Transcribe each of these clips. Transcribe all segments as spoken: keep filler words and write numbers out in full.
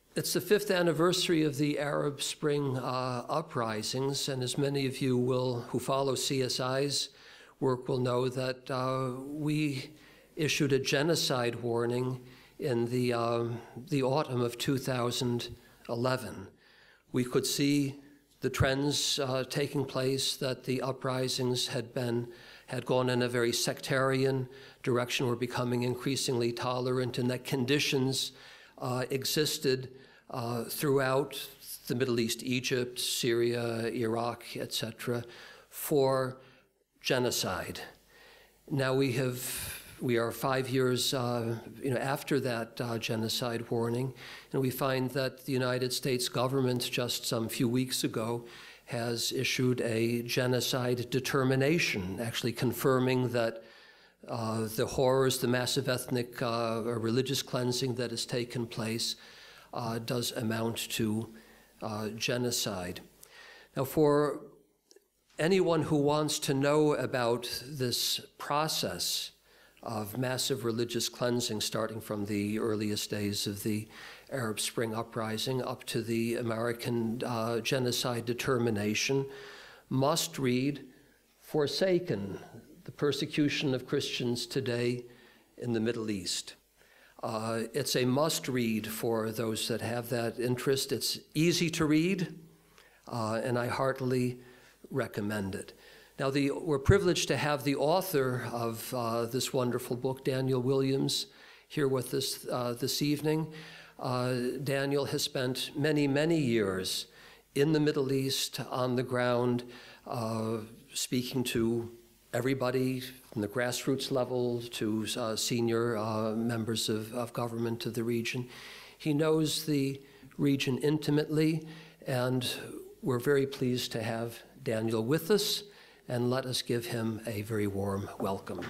It's the fifth anniversary of the Arab Spring uh, uprisings, and as many of you will, who follow C S I's work will know that uh, we issued a genocide warning in the, uh, the autumn of two thousand eleven. We could see the trends uh, taking place, that the uprisings had been had gone in a very sectarian direction, were becoming increasingly tolerant, and that conditions uh, existed uh, throughout the Middle East, Egypt, Syria, Iraq, et cetera, for genocide. Now we have we are five years uh, you know, after that uh, genocide warning, and we find that the United States government just some few weeks ago has issued a genocide determination, actually confirming that uh, the horrors, the massive ethnic uh, or religious cleansing that has taken place uh, does amount to uh, genocide. Now, for anyone who wants to know about this process of massive religious cleansing, starting from the earliest days of the Arab Spring uprising up to the American uh, genocide determination, must read Forsaken, the Persecution of Christians Today in the Middle East. Uh, it's a must read for those that have that interest. It's easy to read, uh, and I heartily recommend it. Now, the, we're privileged to have the author of uh, this wonderful book, Daniel Williams, here with us uh, this evening. Uh, Daniel has spent many, many years in the Middle East, on the ground, uh, speaking to everybody from the grassroots level to uh, senior uh, members of, of government of the region. He knows the region intimately, and we're very pleased to have Daniel with us, and let us give him a very warm welcome.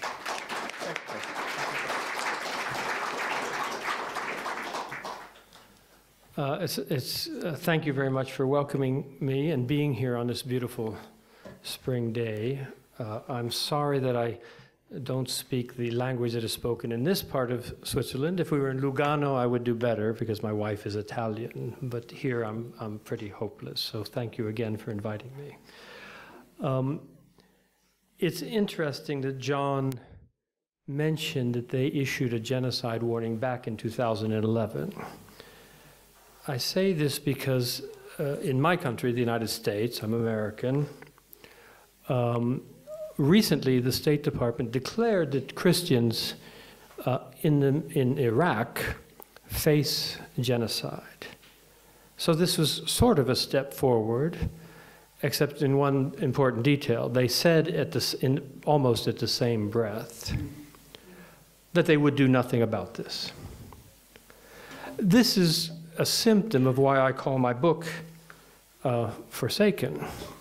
Uh, it's, it's, uh, thank you very much for welcoming me and being here on this beautiful spring day. Uh, I'm sorry that I don't speak the language that is spoken in this part of Switzerland. If we were in Lugano, I would do better because my wife is Italian, but here I'm, I'm pretty hopeless, so thank you again for inviting me. Um, it's interesting that John mentioned that they issued a genocide warning back in two thousand eleven. I say this because uh, in my country, the United States, I'm American, um, recently the State Department declared that Christians uh, in, the, in Iraq face genocide. So this was sort of a step forward, except in one important detail. They said at the, in, almost at the same breath that they would do nothing about this. This is a symptom of why I call my book uh, Forsaken.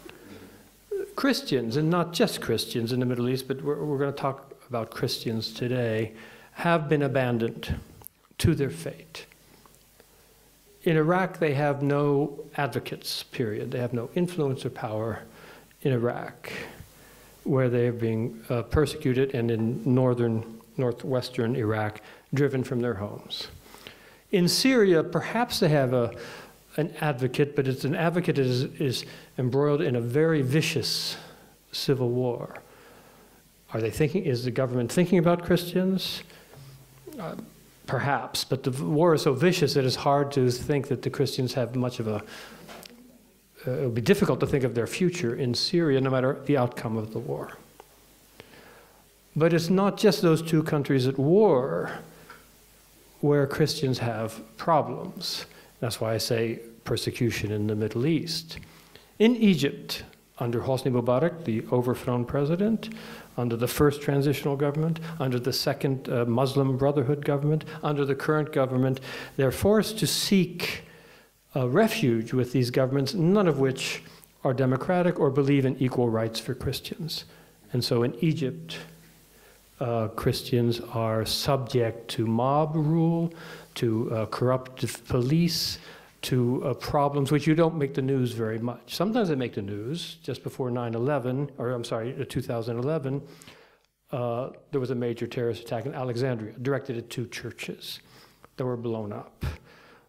Christians, and not just Christians in the Middle East, but we're, we're going to talk about Christians today, have been abandoned to their fate. In Iraq, they have no advocates, period. They have no influence or power in Iraq, where they are being uh, persecuted, and in northern, northwestern Iraq, driven from their homes. In Syria, perhaps they have a, an advocate, but it's an advocate that is, is embroiled in a very vicious civil war. Are they thinking, is the government thinking about Christians? Uh, Perhaps, but the war is so vicious that it's hard to think that the Christians have much of a, uh, it would be difficult to think of their future in Syria, no matter the outcome of the war. But it's not just those two countries at war where Christians have problems. That's why I say persecution in the Middle East. In Egypt, under Hosni Mubarak, the overthrown president, under the first transitional government, under the second uh, Muslim Brotherhood government, under the current government, they're forced to seek uh, refuge with these governments, none of which are democratic or believe in equal rights for Christians. And so in Egypt, uh, Christians are subject to mob rule, to uh, corrupt police, to uh, problems which you don't make the news very much. Sometimes they make the news. Just before nine eleven, or I'm sorry, two thousand eleven, uh, there was a major terrorist attack in Alexandria, directed at two churches that were blown up.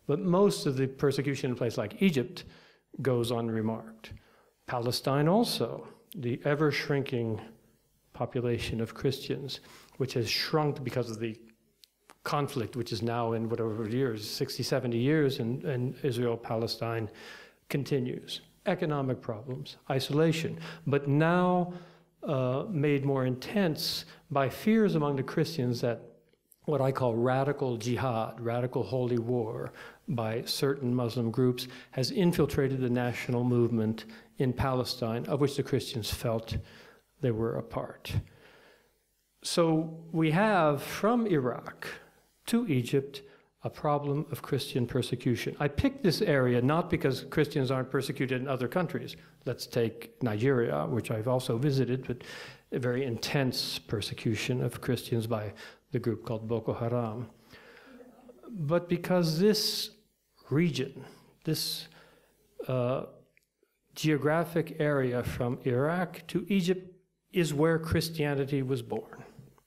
But most of the persecution in a place like Egypt goes unremarked. Palestine also, the ever-shrinking population of Christians, which has shrunk because of the conflict, which is now in whatever years, sixty, seventy years in, in Israel-Palestine, continues. Economic problems, isolation, but now uh, made more intense by fears among the Christians that what I call radical jihad, radical holy war by certain Muslim groups has infiltrated the national movement in Palestine, of which the Christians felt they were a part. So we have from Iraq to Egypt a problem of Christian persecution. I picked this area not because Christians aren't persecuted in other countries. Let's take Nigeria, which I've also visited, but a very intense persecution of Christians by the group called Boko Haram. But because this region, this uh, geographic area from Iraq to Egypt is where Christianity was born.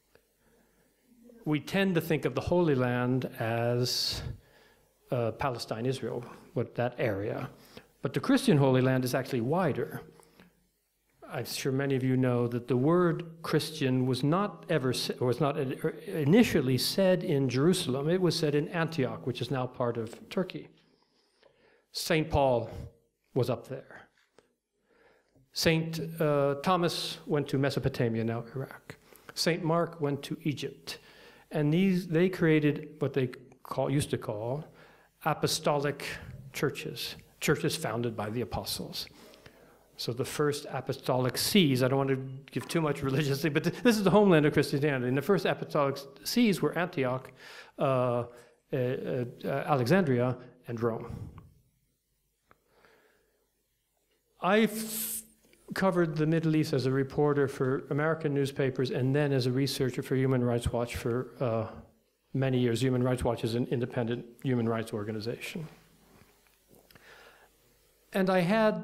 We tend to think of the Holy Land as uh, Palestine, Israel, what that area. But the Christian Holy Land is actually wider. I'm sure many of you know that the word Christian was not ever, was not initially said in Jerusalem. It was said in Antioch, which is now part of Turkey. Saint Paul was up there. Saint uh, Thomas went to Mesopotamia, now Iraq. Saint Mark went to Egypt. And these, they created what they call, used to call apostolic churches, churches founded by the apostles. So the first apostolic sees, I don't want to give too much religiously, but this is the homeland of Christianity. And the first apostolic sees were Antioch, uh, uh, uh, Alexandria, and Rome. I've covered the Middle East as a reporter for American newspapers and then as a researcher for Human Rights Watch for uh, many years. Human Rights Watch is an independent human rights organization. And I had,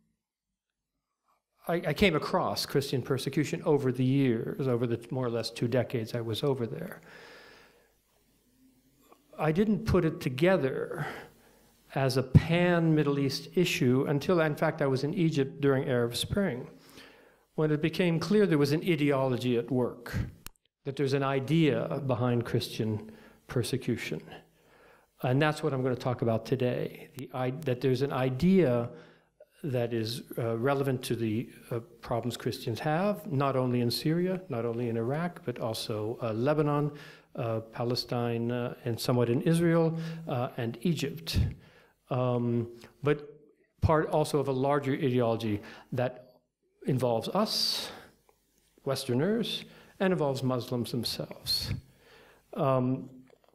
I, I came across Christian persecution over the years, over the more or less two decades I was over there. I didn't put it together as a pan-Middle East issue until, in fact, I was in Egypt during Arab Spring, when it became clear there was an ideology at work, that there's an idea behind Christian persecution. And that's what I'm going to talk about today, the, I, that there's an idea that is uh, relevant to the uh, problems Christians have, not only in Syria, not only in Iraq, but also uh, Lebanon, uh, Palestine, uh, and somewhat in Israel, uh, and Egypt. Um, but part also of a larger ideology that involves us, Westerners, and involves Muslims themselves. Um,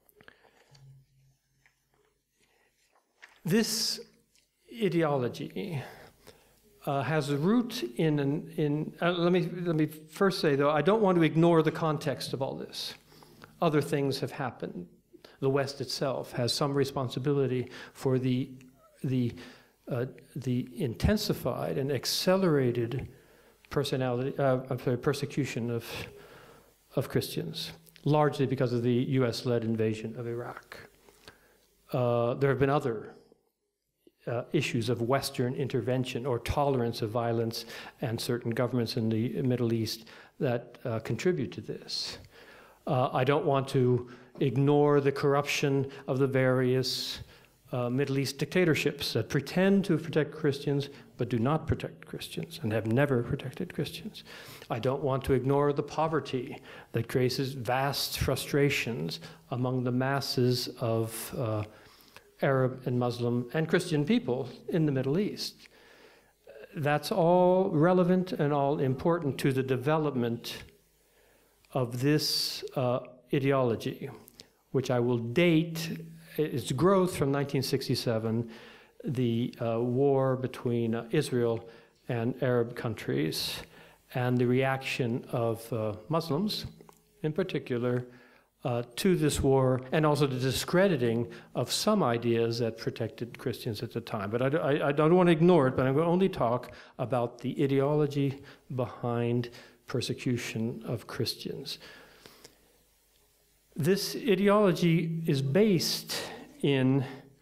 this ideology uh, has a root in, an, in uh, let me, let me first say, though, I don't want to ignore the context of all this. Other things have happened. The West itself has some responsibility for the, the, uh, the intensified and accelerated personality, uh, I'm sorry, persecution of, of Christians, largely because of the U S-led invasion of Iraq. Uh, there have been other uh, issues of Western intervention or tolerance of violence and certain governments in the Middle East that uh, contribute to this. Uh, I don't want to ignore the corruption of the various uh, Middle East dictatorships that pretend to protect Christians but do not protect Christians and have never protected Christians. I don't want to ignore the poverty that creates vast frustrations among the masses of uh, Arab and Muslim and Christian people in the Middle East. That's all relevant and all important to the development of this uh, ideology, which I will date its growth from nineteen sixty-seven, the uh, war between uh, Israel and Arab countries, and the reaction of uh, Muslims, in particular, uh, to this war, and also the discrediting of some ideas that protected Christians at the time. But I, I, I don't want to ignore it, but I'm going to only talk about the ideology behind persecution of Christians. This ideology is based in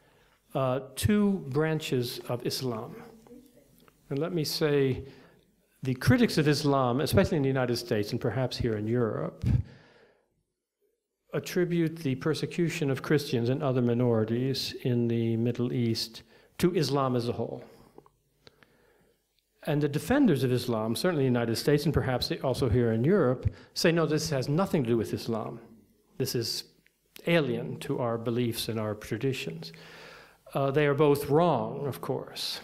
uh, two branches of Islam. And let me say, the critics of Islam, especially in the United States and perhaps here in Europe, attribute the persecution of Christians and other minorities in the Middle East to Islam as a whole. And the defenders of Islam, certainly in the United States and perhaps also here in Europe, say, no, this has nothing to do with Islam. This is alien to our beliefs and our traditions. Uh, they are both wrong, of course.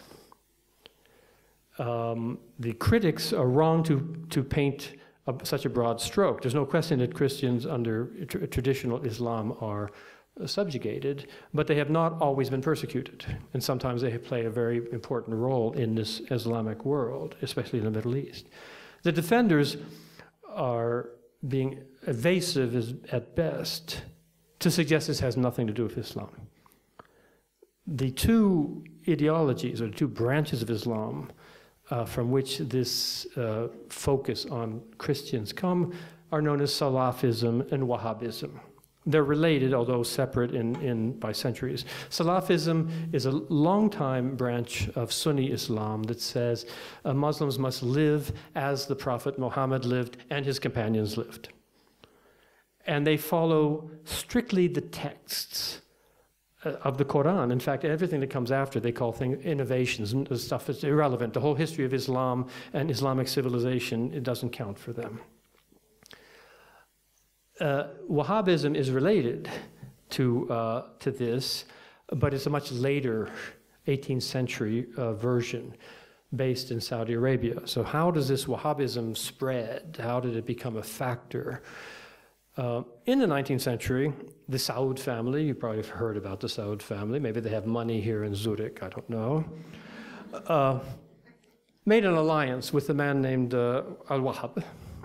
Um, the critics are wrong to, to paint a, such a broad stroke. There's no question that Christians under tr traditional Islam are uh, subjugated, but they have not always been persecuted. And sometimes they play a very important role in this Islamic world, especially in the Middle East. The defenders are being evasive as, at best to suggest this has nothing to do with Islam. The two ideologies, or the two branches of Islam, Uh, from which this uh, focus on Christians come, are known as Salafism and Wahhabism. They're related, although separate in, in by centuries. Salafism is a long-time branch of Sunni Islam that says uh, Muslims must live as the Prophet Muhammad lived and his companions lived. And they follow strictly the texts of the Quran. In fact, everything that comes after they call things innovations and stuff is irrelevant. The whole history of Islam and Islamic civilization, it doesn't count for them. Uh, Wahhabism is related to, uh, to this, but it's a much later eighteenth century uh, version based in Saudi Arabia. So how does this Wahhabism spread? How did it become a factor? Uh, in the nineteenth century, the Saud family, you probably have heard about the Saud family, maybe they have money here in Zurich, I don't know, uh, made an alliance with a man named uh, Al-Wahhab.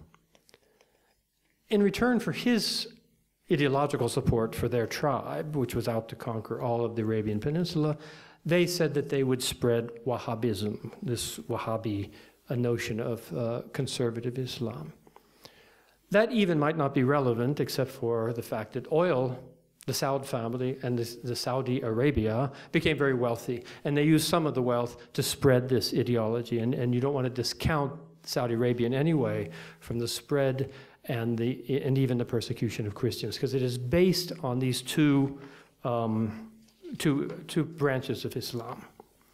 In return for his ideological support for their tribe, which was out to conquer all of the Arabian Peninsula, they said that they would spread Wahhabism, this Wahhabi a notion of uh, conservative Islam. That even might not be relevant, except for the fact that oil, the Saud family and the, the Saudi Arabia became very wealthy, and they used some of the wealth to spread this ideology. And, and you don't want to discount Saudi Arabia in any way from the spread and, the, and even the persecution of Christians, because it is based on these two, um, two, two branches of Islam.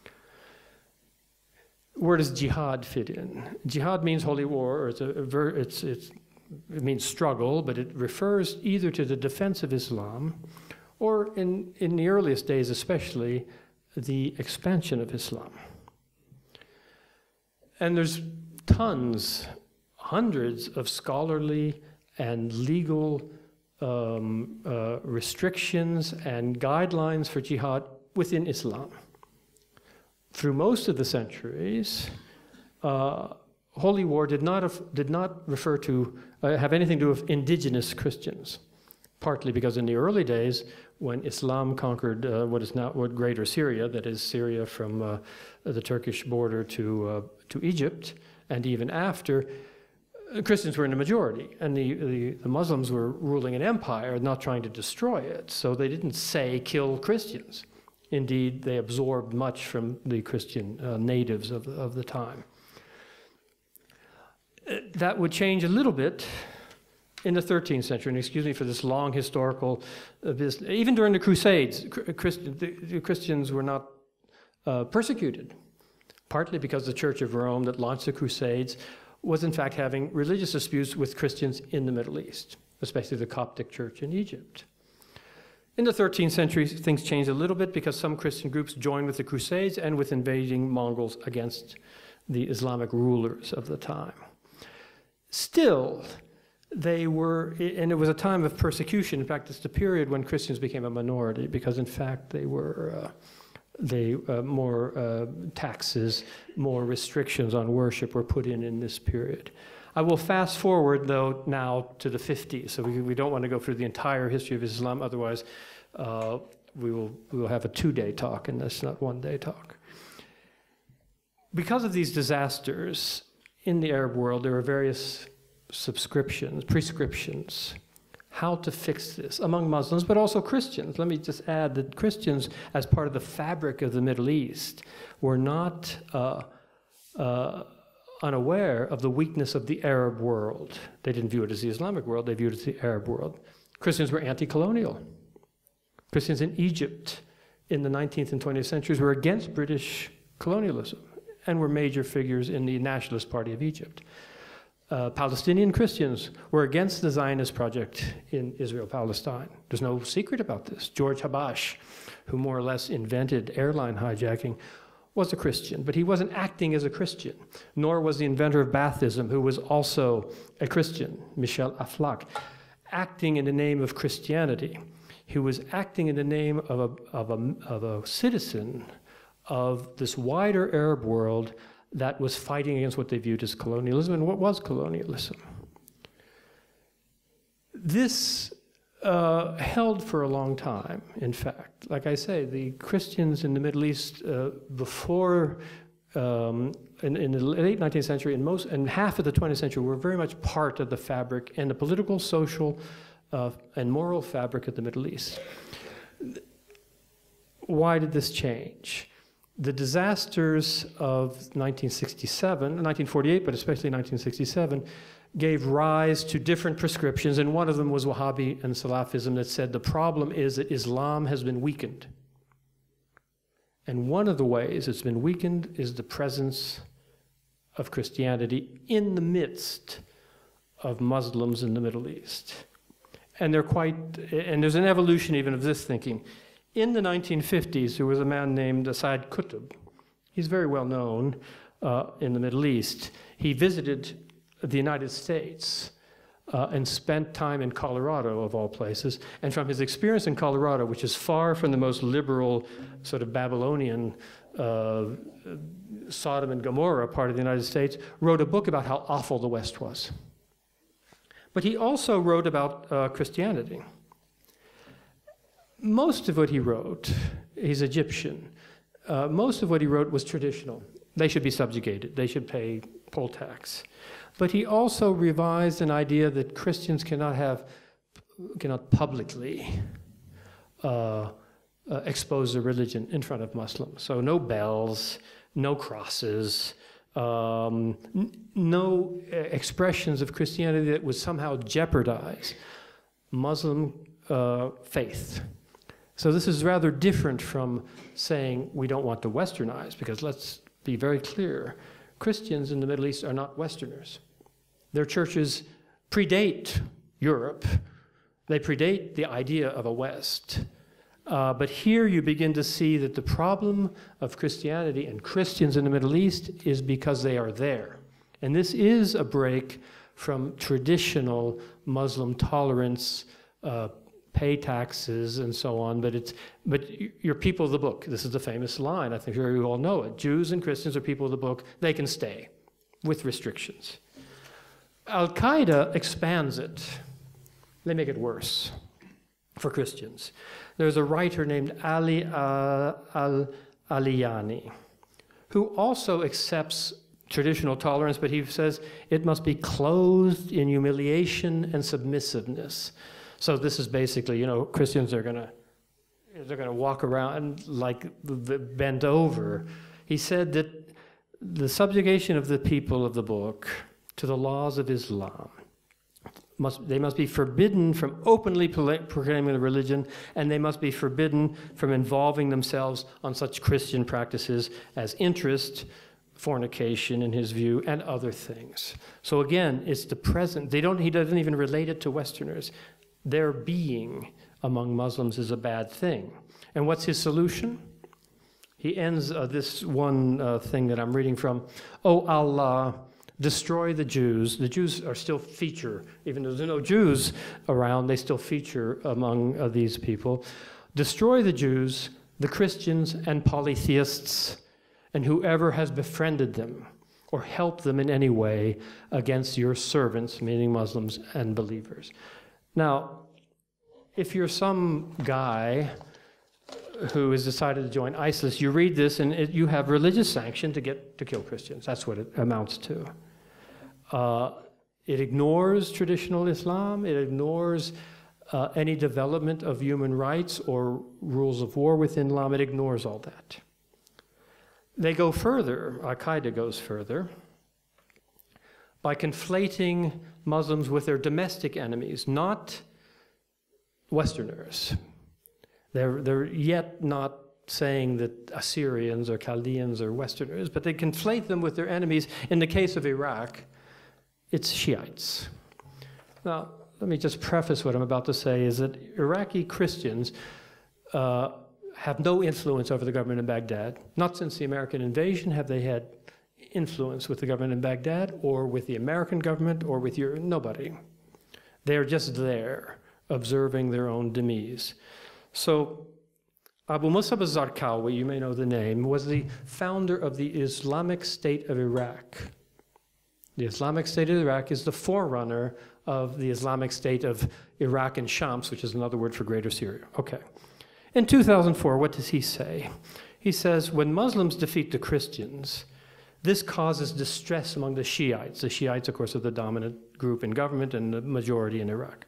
Where does jihad fit in? Jihad means holy war, or it's a, it's, it's, it means struggle, but it refers either to the defense of Islam or, in, in the earliest days especially, the expansion of Islam. And there's tons, hundreds of scholarly and legal um, uh, restrictions and guidelines for jihad within Islam. Through most of the centuries, uh, holy war did not, have, did not refer to, uh, have anything to do with indigenous Christians, partly because in the early days, when Islam conquered uh, what is now what Greater Syria, that is Syria from uh, the Turkish border to, uh, to Egypt, and even after, uh, Christians were in the majority, and the, the, the Muslims were ruling an empire, not trying to destroy it, so they didn't say, kill Christians. Indeed, they absorbed much from the Christian uh, natives of, of the time. That would change a little bit in the thirteenth century, and excuse me for this long historical uh, business. Even during the Crusades, Christ, the, the Christians were not uh, persecuted, partly because the Church of Rome that launched the Crusades was in fact having religious disputes with Christians in the Middle East, especially the Coptic Church in Egypt. In the thirteenth century, things changed a little bit because some Christian groups joined with the Crusades and with invading Mongols against the Islamic rulers of the time. Still, they were, and it was a time of persecution. In fact, it's the period when Christians became a minority because, in fact, they were, uh, they uh, more uh, taxes, more restrictions on worship were put in in this period. I will fast forward, though, now to the fifties. So we, we don't want to go through the entire history of Islam. Otherwise, uh, we will we will have a two-day talk, and that's not one-day talk. Because of these disasters in the Arab world, there are various subscriptions, prescriptions, how to fix this among Muslims, but also Christians. Let me just add that Christians, as part of the fabric of the Middle East, were not uh, uh, unaware of the weakness of the Arab world. They didn't view it as the Islamic world, they viewed it as the Arab world. Christians were anti-colonial. Christians in Egypt in the nineteenth and twentieth centuries were against British colonialism and were major figures in the Nationalist Party of Egypt. Uh, Palestinian Christians were against the Zionist project in Israel-Palestine. There's no secret about this. George Habash, who more or less invented airline hijacking, was a Christian, but he wasn't acting as a Christian, nor was the inventor of Baathism, who was also a Christian, Michel Aflaq, acting in the name of Christianity. He was acting in the name of a, of a, of a citizen of this wider Arab world that was fighting against what they viewed as colonialism. And what was colonialism? This uh, held for a long time, in fact. Like I say, the Christians in the Middle East uh, before, um, in, in the late nineteenth century and, most, and half of the twentieth century were very much part of the fabric and the political, social, uh, and moral fabric of the Middle East. Why did this change? The disasters of nineteen sixty-seven, nineteen forty-eight, but especially nineteen sixty-seven, gave rise to different prescriptions, and one of them was Wahhabi and Salafism that said the problem is that Islam has been weakened. And one of the ways it's been weakened is the presence of Christianity in the midst of Muslims in the Middle East. And they're quite, and there's an evolution even of this thinking. In the nineteen fifties, there was a man named Said Qutb. He's very well known uh, in the Middle East. He visited the United States uh, and spent time in Colorado, of all places. And from his experience in Colorado, which is far from the most liberal, sort of Babylonian uh, Sodom and Gomorrah part of the United States, wrote a book about how awful the West was. But he also wrote about uh, Christianity. Most of what he wrote, he's Egyptian, uh, most of what he wrote was traditional. They should be subjugated, they should pay poll tax. But he also revised an idea that Christians cannot have, cannot publicly uh, uh, expose their religion in front of Muslims. So no bells, no crosses, um, n no uh, expressions of Christianity that would somehow jeopardize Muslim uh, faith. So this is rather different from saying we don't want to westernize, because let's be very clear, Christians in the Middle East are not Westerners. Their churches predate Europe. They predate the idea of a West. Uh, but here you begin to see that the problem of Christianity and Christians in the Middle East is because they are there. And this is a break from traditional Muslim tolerance, uh, pay taxes and so on, but it's but you're people of the book. This is the famous line. I think you all know it. Jews and Christians are people of the book. They can stay with restrictions. Al-Qaeda expands it. They make it worse for Christians. There's a writer named Ali uh, al-Aliyani who also accepts traditional tolerance, but he says it must be clothed in humiliation and submissiveness. So this is basically, you know, Christians are gonna, they're gonna walk around like the bent over. He said that the subjugation of the people of the book to the laws of Islam, must, they must be forbidden from openly proclaiming the religion, and they must be forbidden from involving themselves on such Christian practices as interest, fornication, in his view, and other things. So again, it's the present. They don't, he doesn't even relate it to Westerners. Their being among Muslims is a bad thing. And what's his solution? He ends uh, this one uh, thing that I'm reading from, "Oh Allah, destroy the Jews." The Jews are still feature, even though there's no Jews around, they still feature among uh, these people. "Destroy the Jews, the Christians, and polytheists, and whoever has befriended them or helped them in any way against your servants," meaning Muslims and believers. Now, if you're some guy who has decided to join ISIS, you read this and it, you have religious sanction to get to kill Christians. That's what it amounts to. Uh, it ignores traditional Islam. It ignores uh, any development of human rights or rules of war within Islam. It ignores all that. They go further, Al-Qaeda goes further, by conflating Muslims with their domestic enemies, not Westerners. They're, they're yet not saying that Assyrians or Chaldeans are Westerners, but they conflate them with their enemies. In the case of Iraq, it's Shiites. Now, let me just preface what I'm about to say is that Iraqi Christians uh, have no influence over the government in Baghdad. Not since the American invasion have they had influence with the government in Baghdad or with the American government or with your, nobody. They're just there, observing their own demise. So Abu Musab al-Zarqawi, you may know the name, was the founder of the Islamic State of Iraq. The Islamic State of Iraq is the forerunner of the Islamic State of Iraq and Shams, which is another word for Greater Syria. Okay. In two thousand four, what does he say? He says, when Muslims defeat the Christians, this causes distress among the Shiites. The Shiites, of course, are the dominant group in government and the majority in Iraq.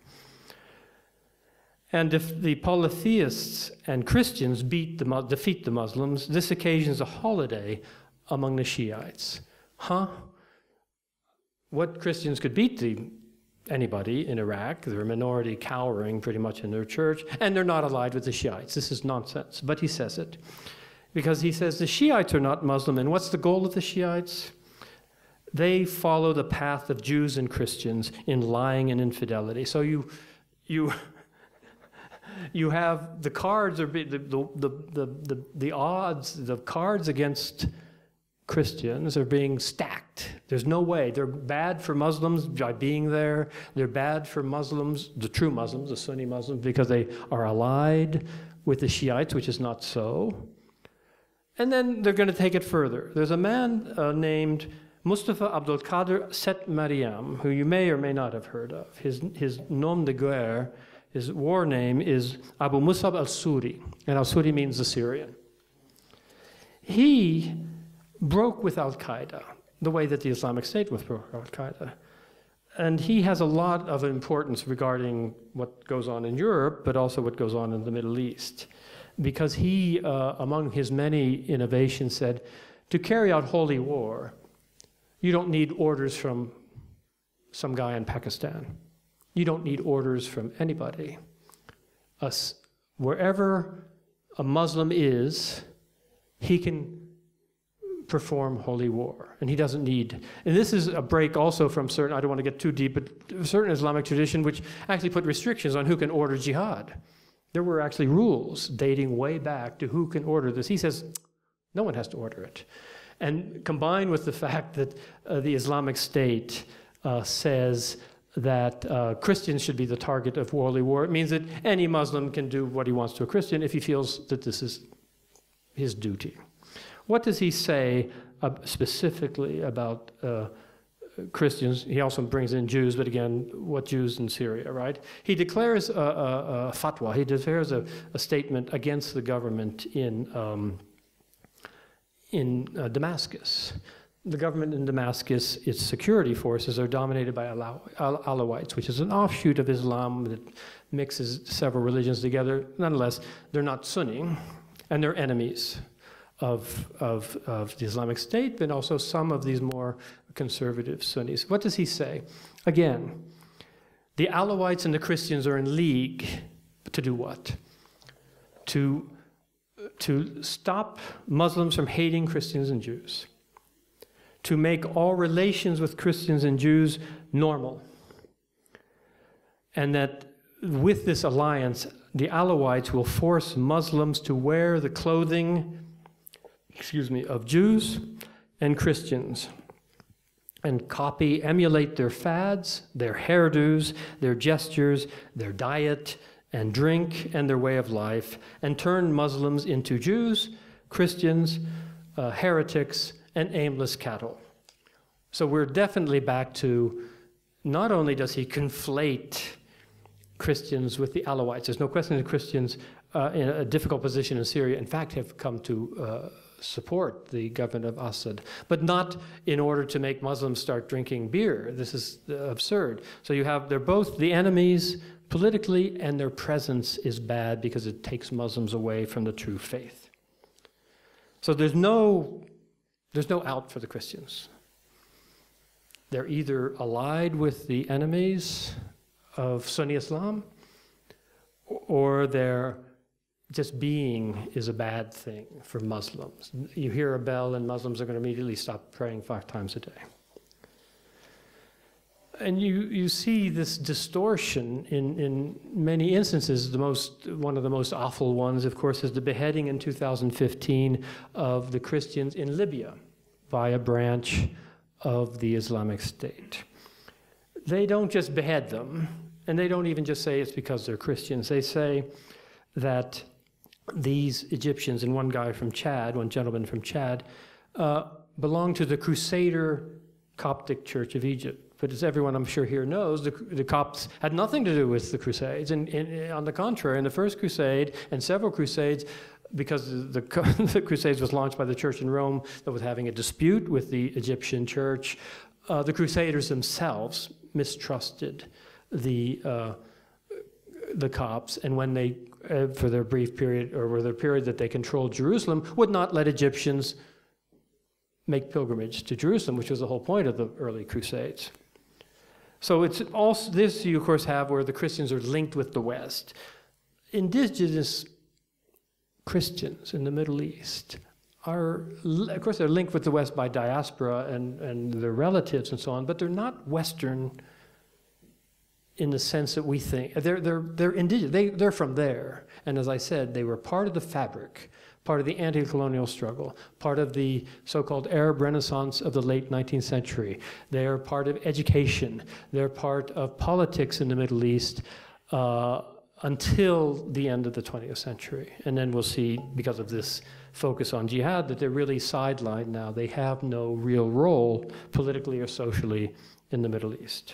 And if the polytheists and Christians beat the, defeat the Muslims, this occasions a holiday among the Shiites. Huh? What Christians could beat the, anybody in Iraq? They're a minority cowering pretty much in their church, and they're not allied with the Shiites. This is nonsense, but he says it. Because he says the Shiites are not Muslim, and what's the goal of the Shiites? They follow the path of Jews and Christians in lying and infidelity. So you, you, you have the cards, are the, the, the, the, the, the odds, the cards against Christians are being stacked. There's no way. They're bad for Muslims by being there. They're bad for Muslims, the true Muslims, the Sunni Muslims, because they are allied with the Shiites, which is not so. And then they're going to take it further. There's a man uh, named Mustafa Abdul Qadir Set Mariam, who you may or may not have heard of. His, his nom de guerre, his war name is Abu Musab al-Suri, and al-Suri means Assyrian. He broke with Al-Qaeda, the way that the Islamic State was broke with Al-Qaeda. And he has a lot of importance regarding what goes on in Europe, but also what goes on in the Middle East. Because he, uh, among his many innovations, said, to carry out holy war, you don't need orders from some guy in Pakistan. You don't need orders from anybody. Us, wherever a Muslim is, he can perform holy war, and he doesn't need. And this is a break also from certain, I don't want to get too deep, but certain Islamic tradition which actually put restrictions on who can order jihad. There were actually rules dating way back to who can order this. He says, no one has to order it. And combined with the fact that uh, the Islamic State uh, says that uh, Christians should be the target of holy war, it means that any Muslim can do what he wants to a Christian if he feels that this is his duty. What does he say uh, specifically about uh, Christians? He also brings in Jews, but again, what Jews in Syria, right? He declares a, a, a fatwa, he declares a, a statement against the government in, um, in uh, Damascus. The government in Damascus, its security forces are dominated by Alawites, which is an offshoot of Islam that mixes several religions together. Nonetheless, they're not Sunni, and they're enemies Of, of, of the Islamic State, but also some of these more conservative Sunnis. What does he say? Again, the Alawites and the Christians are in league to do what? To, to stop Muslims from hating Christians and Jews. To make all relations with Christians and Jews normal. And that with this alliance, the Alawites will force Muslims to wear the clothing excuse me, of Jews and Christians, and copy, emulate their fads, their hairdos, their gestures, their diet and drink, and their way of life, and turn Muslims into Jews, Christians, uh, heretics, and aimless cattle. So we're definitely back to, not only does he conflate Christians with the Alawites, there's no question that Christians uh, in a difficult position in Syria, in fact, have come to uh, support the government of Assad, but not in order to make Muslims start drinking beer. This is uh, absurd. So you have, they're both the enemies politically, and their presence is bad because it takes Muslims away from the true faith. So there's no, there's no out for the Christians. They're either allied with the enemies of Sunni Islam, or they're just being is a bad thing for Muslims. You hear a bell and Muslims are going to immediately stop praying five times a day. And you, you see this distortion in, in many instances. The most, one of the most awful ones, of course, is the beheading in two thousand fifteen of the Christians in Libya by a branch of the Islamic State. They don't just behead them, and they don't even just say it's because they're Christians. They say that these Egyptians, and one guy from Chad, one gentleman from Chad, uh, belong to the Crusader Coptic Church of Egypt. But as everyone I'm sure here knows, the, the Copts had nothing to do with the Crusades. And, and on the contrary, in the First Crusade and several Crusades, because the, the Crusades was launched by the church in Rome that was having a dispute with the Egyptian church, uh, the Crusaders themselves mistrusted the, uh, the Copts. And when they, uh, for their brief period, or for their period that they controlled Jerusalem, would not let Egyptians make pilgrimage to Jerusalem, which was the whole point of the early Crusades. So it's also this you of course have where the Christians are linked with the West. Indigenous Christians in the Middle East are, of course, they're linked with the West by diaspora and, and their relatives and so on, but they're not Western in the sense that we think. They're, they're, they're indigenous, they, they're from there. And as I said, they were part of the fabric, part of the anti-colonial struggle, part of the so-called Arab Renaissance of the late nineteenth century. They are part of education. They're part of politics in the Middle East uh, until the end of the twentieth century. And then we'll see, because of this focus on jihad, that they're really sidelined now. They have no real role politically or socially in the Middle East.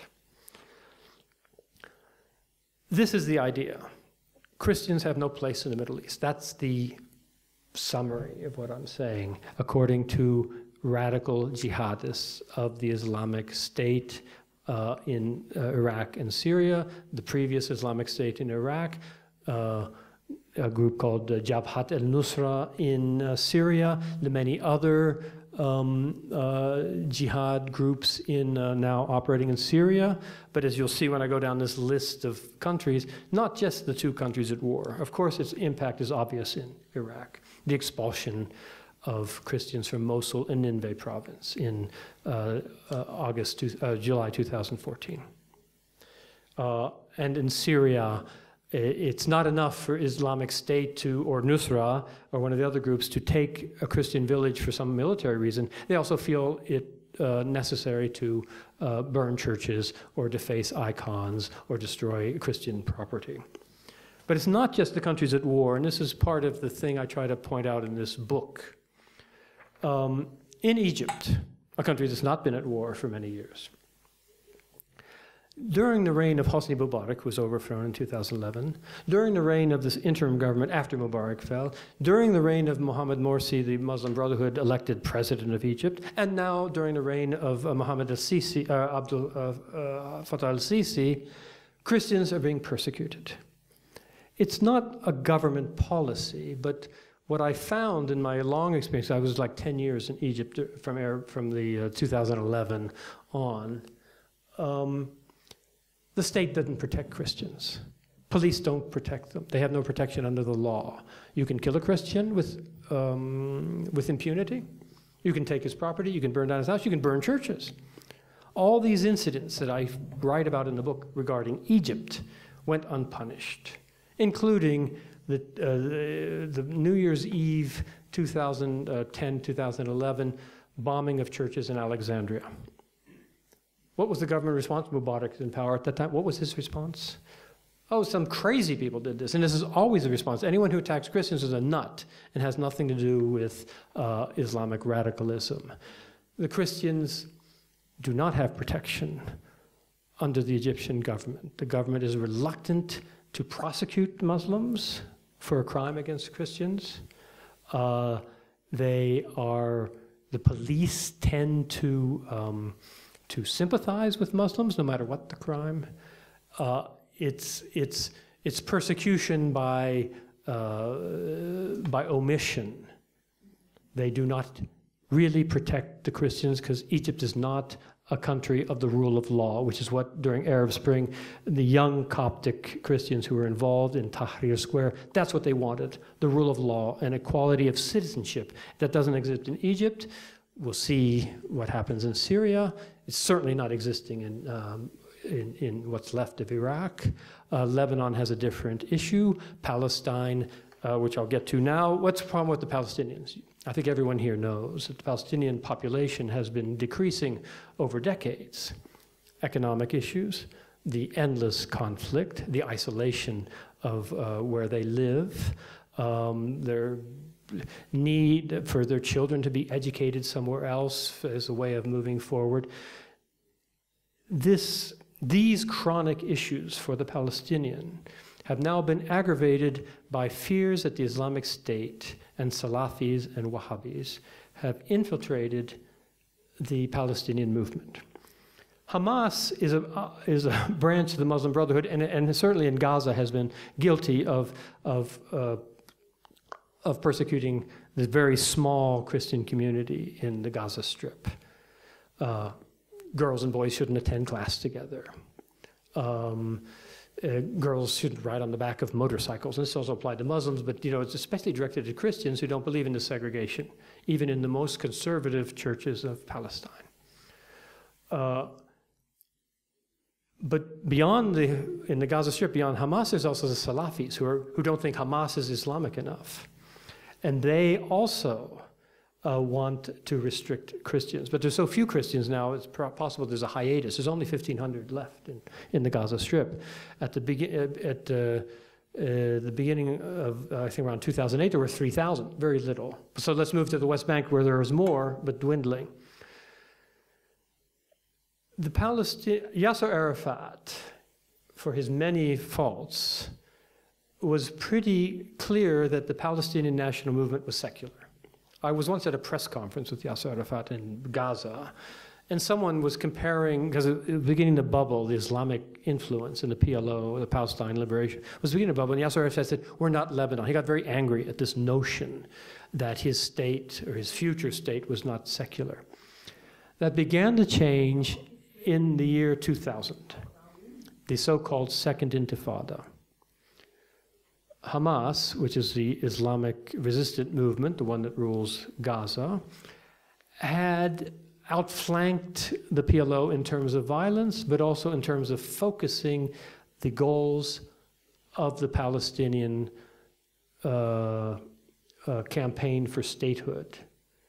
This is the idea. Christians have no place in the Middle East. That's the summary of what I'm saying, according to radical jihadists of the Islamic State uh, in uh, Iraq and Syria, the previous Islamic State in Iraq, uh, a group called uh, Jabhat al-Nusra in uh, Syria, the many other um, uh, jihad groups in uh, now operating in Syria. But as you'll see when I go down this list of countries, not just the two countries at war. Of course, its impact is obvious in Iraq. The expulsion of Christians from Mosul and Nineveh province in uh, uh, August, two, uh, July two thousand fourteen. Uh, and in Syria, it's not enough for Islamic State to, or Nusra, or one of the other groups, to take a Christian village for some military reason. They also feel it uh, necessary to uh, burn churches or deface icons or destroy Christian property. But it's not just the countries at war, and this is part of the thing I try to point out in this book. Um, in Egypt, a country that's not been at war for many years, during the reign of Hosni Mubarak, who was overthrown in two thousand eleven, during the reign of this interim government after Mubarak fell, during the reign of Mohammed Morsi, the Muslim Brotherhood elected president of Egypt, and now during the reign of uh, Mohammed al-Sisi, uh, Abdul uh, uh, Fattah al-Sisi, Christians are being persecuted. It's not a government policy, but what I found in my long experience, I was like ten years in Egypt from, Arab, from the uh, two thousand eleven on, um, the state doesn't protect Christians. Police don't protect them. They have no protection under the law. You can kill a Christian with, um, with impunity. You can take his property. You can burn down his house. You can burn churches. All these incidents that I write about in the book regarding Egypt went unpunished, including the, uh, the New Year's Eve two thousand ten, two thousand eleven bombing of churches in Alexandria. What was the government response? Mubarak in power at that time. What was his response? Oh, some crazy people did this. And this is always a response. Anyone who attacks Christians is a nut and has nothing to do with uh, Islamic radicalism. The Christians do not have protection under the Egyptian government. The government is reluctant to prosecute Muslims for a crime against Christians. Uh, they are, the police tend to, um, to sympathize with Muslims no matter what the crime. Uh, it's, it's, it's persecution by, uh, by omission. They do not really protect the Christians because Egypt is not a country of the rule of law, which is what during Arab Spring, the young Coptic Christians who were involved in Tahrir Square, that's what they wanted, the rule of law and equality of citizenship. That doesn't exist in Egypt. We'll see what happens in Syria. It's certainly not existing in, um, in, in what's left of Iraq. Uh, Lebanon has a different issue. Palestine, uh, which I'll get to now. What's the problem with the Palestinians? I think everyone here knows that the Palestinian population has been decreasing over decades. Economic issues, the endless conflict, the isolation of uh, where they live, um, their need for their children to be educated somewhere else as a way of moving forward. This, these chronic issues for the Palestinian have now been aggravated by fears that the Islamic State and Salafis and Wahhabis have infiltrated the Palestinian movement. Hamas is a, uh, is a branch of the Muslim Brotherhood, and, and certainly in Gaza has been guilty of, of, uh, of persecuting the very small Christian community in the Gaza Strip. Uh, girls and boys shouldn't attend class together. Um, Uh, girls shouldn't ride on the back of motorcycles. And this also applied to Muslims, but you know, it's especially directed at Christians who don't believe in the segregation, even in the most conservative churches of Palestine. Uh, but beyond the, in the Gaza Strip, beyond Hamas, there's also the Salafis who, are, who don't think Hamas is Islamic enough. And they also Uh, want to restrict Christians. But there's so few Christians now, it's possible there's a hiatus. There's only fifteen hundred left in, in the Gaza Strip. At the, begin, at, uh, uh, the beginning of, uh, I think around two thousand eight, there were three thousand, very little. So let's move to the West Bank where there is more, but dwindling. The Palestinian, Yasser Arafat, for his many faults, was pretty clear that the Palestinian national movement was secular. I was once at a press conference with Yasser Arafat in Gaza, and someone was comparing, because it was beginning to bubble, the Islamic influence in the P L O, the Palestine Liberation, was beginning to bubble, and Yasser Arafat said, we're not Lebanon. He got very angry at this notion that his state, or his future state, was not secular. That began to change in the year two thousand, the so-called Second Intifada. Hamas, which is the Islamic resistant movement, the one that rules Gaza, had outflanked the P L O in terms of violence, but also in terms of focusing the goals of the Palestinian uh, uh, campaign for statehood.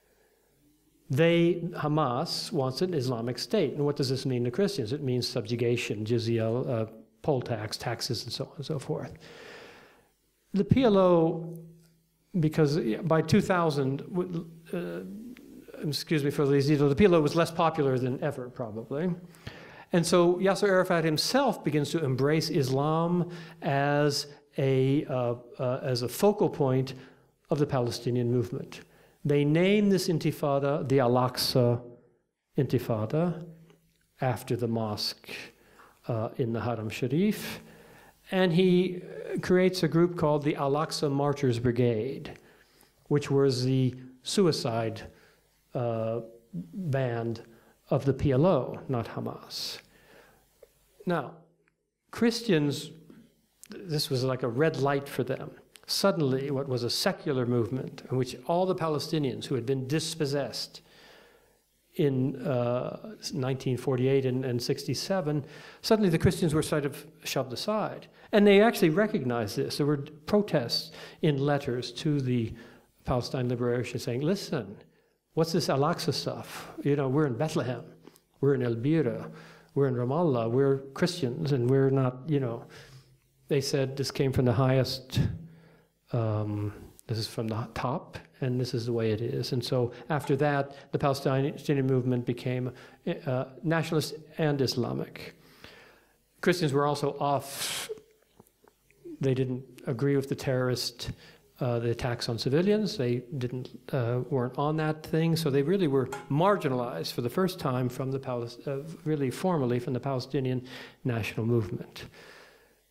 They, Hamas, wants an Islamic state. And what does this mean to Christians? It means subjugation, jizya, uh, poll tax, taxes, and so on and so forth. The P L O, because by two thousand, uh, excuse me for these details, the P L O was less popular than ever, probably. And so Yasser Arafat himself begins to embrace Islam as a, uh, uh, as a focal point of the Palestinian movement. They name this intifada the Al-Aqsa Intifada, after the mosque uh, in the Haram Sharif. And he creates a group called the Al-Aqsa Martyrs Brigade, which was the suicide uh, band of the P L O, not Hamas. Now, Christians, this was like a red light for them. Suddenly, what was a secular movement in which all the Palestinians who had been dispossessed in uh, nineteen forty-eight and, and sixty-seven, suddenly the Christians were sort of shoved aside. And they actually recognized this. There were protests in letters to the Palestine Liberation saying, listen, what's this Al-Aqsa stuff? You know, we're in Bethlehem, we're in Elbira, we're in Ramallah, we're Christians, and we're not, you know. They said this came from the highest, um, this is from the top, and this is the way it is. And so after that, the Palestinian movement became uh, nationalist and Islamic. Christians were also off. They didn't agree with the terrorist, uh, the attacks on civilians. They didn't, uh, weren't on that thing. So they really were marginalized for the first time from the, Palest uh, really formally from the Palestinian national movement.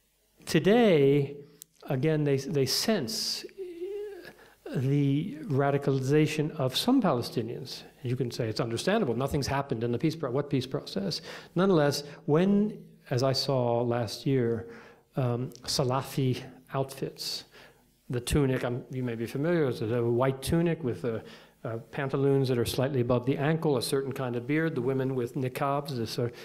today, again, they, they sense the radicalization of some Palestinians. You can say it's understandable. Nothing's happened in the peace process. What peace process? Nonetheless, when, as I saw last year, um, Salafi outfits, the tunic, I'm, you may be familiar with it, a white tunic with uh, uh, pantaloons that are slightly above the ankle, a certain kind of beard, the women with niqabs. This sort of,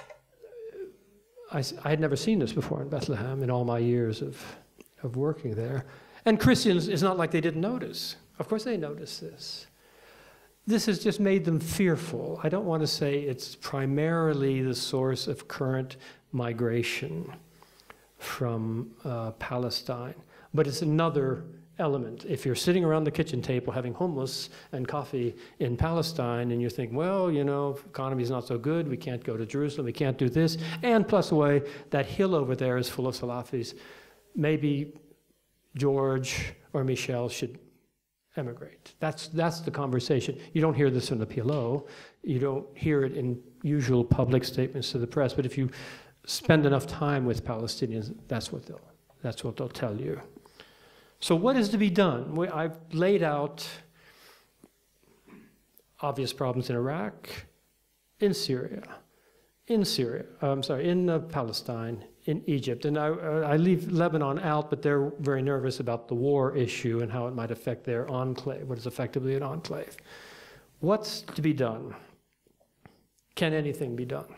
I, I had never seen this before in Bethlehem in all my years of, of working there. And Christians, it's not like they didn't notice. Of course they noticed this. This has just made them fearful. I don't want to say it's primarily the source of current migration from uh, Palestine, but it's another element. If you're sitting around the kitchen table having hummus and coffee in Palestine and you think, well, you know, economy's not so good, we can't go to Jerusalem, we can't do this, and plus away, that hill over there is full of Salafis, maybe George or Michel should emigrate. That's, that's the conversation. You don't hear this from the P L O. You don't hear it in usual public statements to the press, but if you spend enough time with Palestinians, that's what they'll, that's what they'll tell you. So what is to be done? We, I've laid out obvious problems in Iraq, in Syria, in Syria, I'm sorry, in uh, Palestine, in Egypt. And I, uh, I leave Lebanon out, but they're very nervous about the war issue and how it might affect their enclave, what is effectively an enclave. What's to be done? Can anything be done?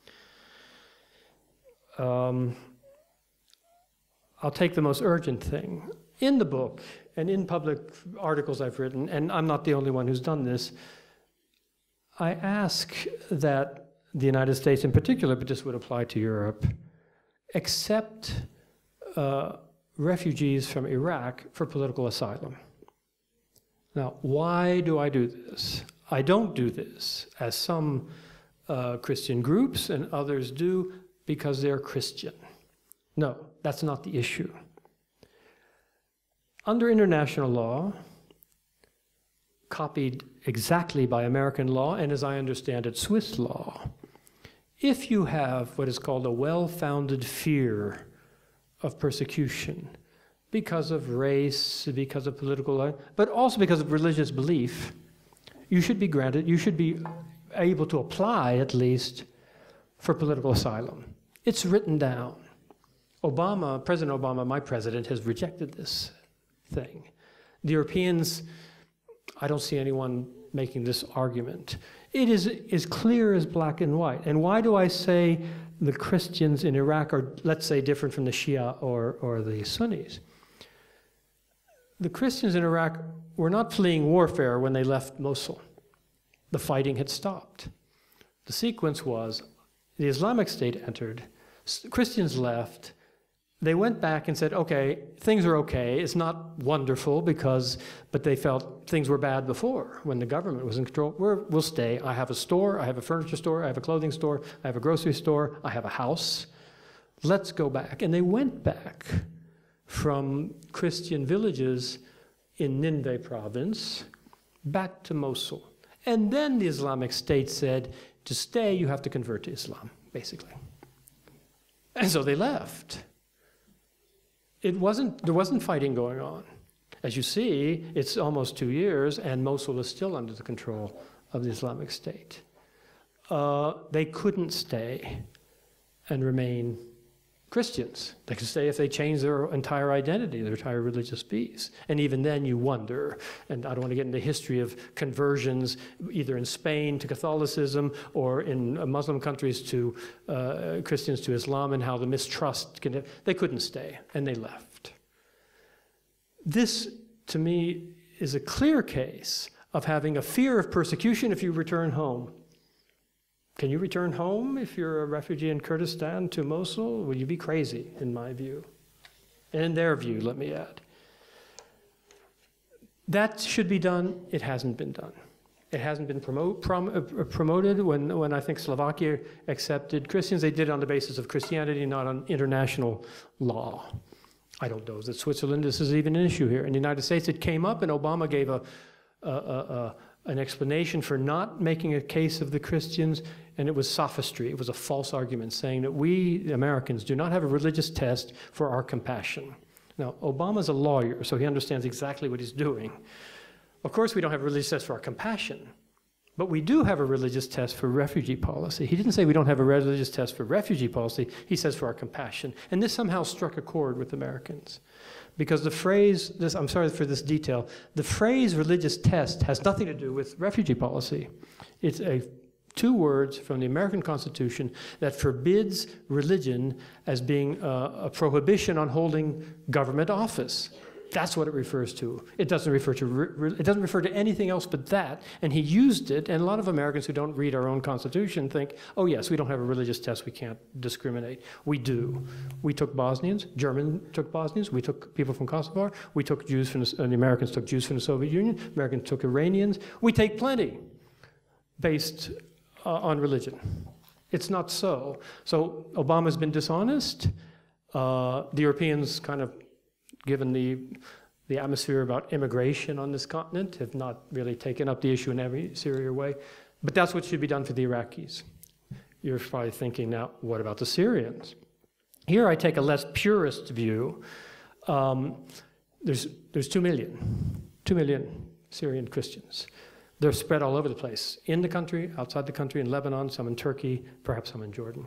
Um, I'll take the most urgent thing. In the book and in public articles I've written, and I'm not the only one who's done this, I ask that the United States in particular, but this would apply to Europe, accept uh, refugees from Iraq for political asylum. Now, why do I do this? I don't do this, as some uh, Christian groups and others do, because they're Christian. No, that's not the issue. Under international law, copied exactly by American law, and as I understand it, Swiss law, if you have what is called a well-founded fear of persecution because of race, because of political, but also because of religious belief, you should be granted, you should be able to apply at least for political asylum. It's written down. Obama, President Obama, my president, has rejected this thing. The Europeans, I don't see anyone making this argument. It is as clear as black and white. And why do I say the Christians in Iraq are, let's say, different from the Shia or, or the Sunnis? The Christians in Iraq were not fleeing warfare when they left Mosul. The fighting had stopped. The sequence was the Islamic State entered, Christians left, they went back and said, okay, things are okay. It's not wonderful because, but they felt things were bad before when the government was in control. We're, we'll stay. I have a store. I have a furniture store. I have a clothing store. I have a grocery store. I have a house. Let's go back. And they went back from Christian villages in Nineveh province back to Mosul. And then the Islamic State said, to stay, you have to convert to Islam, basically. And so they left. It wasn't, there wasn't fighting going on. As you see, it's almost two years, and Mosul is still under the control of the Islamic State. Uh, they couldn't stay and remain Christians. They could stay if they changed their entire identity, their entire religious beliefs. And even then you wonder, and I don't want to get into the history of conversions, either in Spain to Catholicism or in Muslim countries to uh, Christians to Islam, and how the mistrust, can, they couldn't stay, and they left. This, to me, is a clear case of having a fear of persecution if you return home. Can you return home if you're a refugee in Kurdistan to Mosul? Would you be crazy, in my view? And in their view, let me add. That should be done. It hasn't been done. It hasn't been promote, prom, uh, promoted. When, when I think Slovakia accepted Christians, they did it on the basis of Christianity, not on international law. I don't know that Switzerland, this is even an issue here. In the United States, it came up, and Obama gave a, a, a, an explanation for not making a case of the Christians, and it was sophistry. It was a false argument saying that we, the Americans, do not have a religious test for our compassion. Now, Obama's a lawyer, so he understands exactly what he's doing. Of course, we don't have a religious test for our compassion, but we do have a religious test for refugee policy. He didn't say we don't have a religious test for refugee policy. He says for our compassion. And this somehow struck a chord with Americans. Because the phrase, this, I'm sorry for this detail, the phrase religious test has nothing to do with refugee policy. It's a two words from the American Constitution that forbids religion as being a, a prohibition on holding government office. That's what it refers to. It doesn't refer to re, it doesn't refer to anything else but that. And he used it, and a lot of Americans who don't read our own Constitution think, oh yes, we don't have a religious test, we can't discriminate. We do. We took Bosnians, Germans took Bosnians, we took people from Kosovo, we took Jews from the, uh, the Americans took Jews from the Soviet Union, Americans took Iranians. We take plenty based uh, on religion. It's not so. So Obama's been dishonest. Uh, the Europeans kind of, given the, the atmosphere about immigration on this continent, have not really taken up the issue in every serious way. But that's what should be done for the Iraqis. You're probably thinking now, what about the Syrians? Here I take a less purist view. Um, there's, there's two million, two million Syrian Christians. They're spread all over the place, in the country, outside the country, in Lebanon, some in Turkey, perhaps some in Jordan.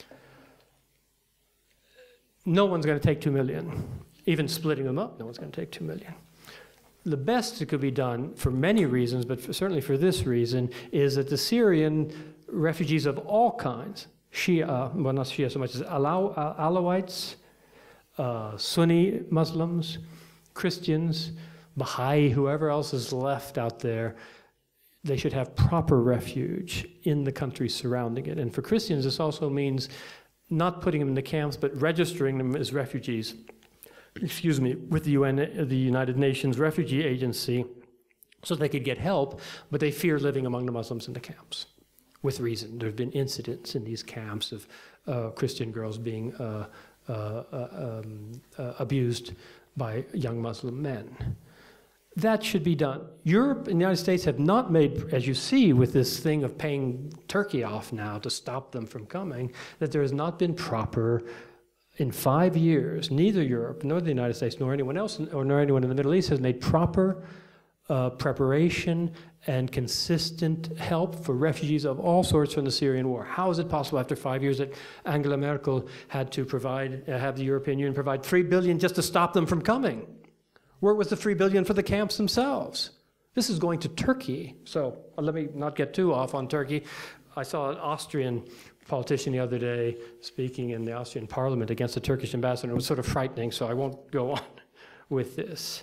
No one's going to take two million. Even splitting them up, no one's going to take two million. The best that could be done, for many reasons, but for, certainly for this reason, is that the Syrian refugees of all kinds, Shia, well not Shia so much as Alaw, uh, Alawites, uh, Sunni Muslims, Christians, Baha'i, whoever else is left out there, they should have proper refuge in the country surrounding it. And for Christians, this also means not putting them in the camps, but registering them as refugees. Excuse me, with the U N, the United Nations Refugee Agency, so they could get help, but they fear living among the Muslims in the camps, with reason. There have been incidents in these camps of uh, Christian girls being uh, uh, uh, um, uh, abused by young Muslim men. That should be done. Europe and the United States have not made, as you see with this thing of paying Turkey off now to stop them from coming, that there has not been proper. In five years, neither Europe nor the United States nor anyone else, or nor anyone in the Middle East has made proper uh, preparation and consistent help for refugees of all sorts from the Syrian war. How is it possible after five years that Angela Merkel had to provide, uh, have the European Union provide three billion dollars just to stop them from coming? Where was the three billion dollars for the camps themselves? This is going to Turkey. So uh, let me not get too off on Turkey. I saw an Austrian politician the other day speaking in the Austrian parliament against the Turkish ambassador. It was sort of frightening, so I won't go on with this.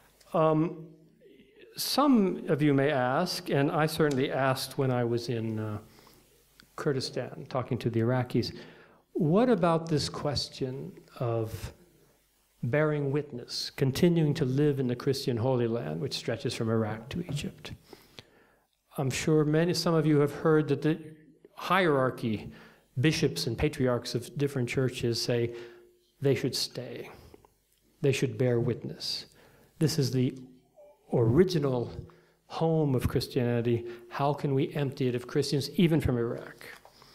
Um, some of you may ask, and I certainly asked when I was in uh, Kurdistan talking to the Iraqis, what about this question of bearing witness, continuing to live in the Christian Holy Land, which stretches from Iraq to Egypt? I'm sure many, some of you have heard that the hierarchy, bishops and patriarchs of different churches say they should stay. They should bear witness. This is the original home of Christianity. How can we empty it of Christians, even from Iraq?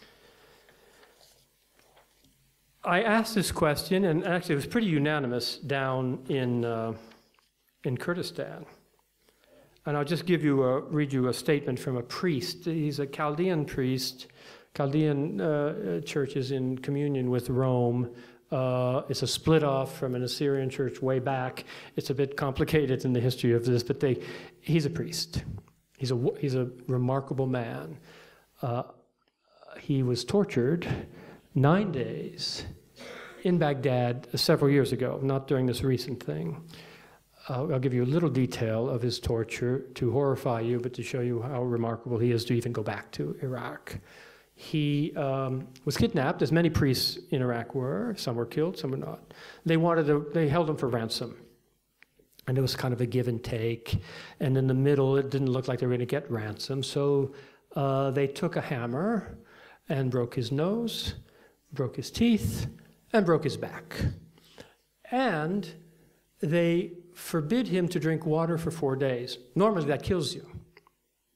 I asked this question, and actually it was pretty unanimous down in, uh, in Kurdistan. And I'll just give you a, read you a statement from a priest. He's a Chaldean priest. Chaldean uh, church is in communion with Rome. Uh, it's a split off from an Assyrian church way back. It's a bit complicated in the history of this, but they, he's a priest. He's a, he's a remarkable man. Uh, he was tortured nine days in Baghdad several years ago, not during this recent thing. Uh, I'll give you a little detail of his torture to horrify you, but to show you how remarkable he is to even go back to Iraq. He um, was kidnapped, as many priests in Iraq were. Some were killed, some were not. They wanted to, they held him for ransom. And it was kind of a give and take. And in the middle, it didn't look like they were going to get ransom. So uh, they took a hammer and broke his nose, broke his teeth, and broke his back. And they forbid him to drink water for four days. Normally that kills you.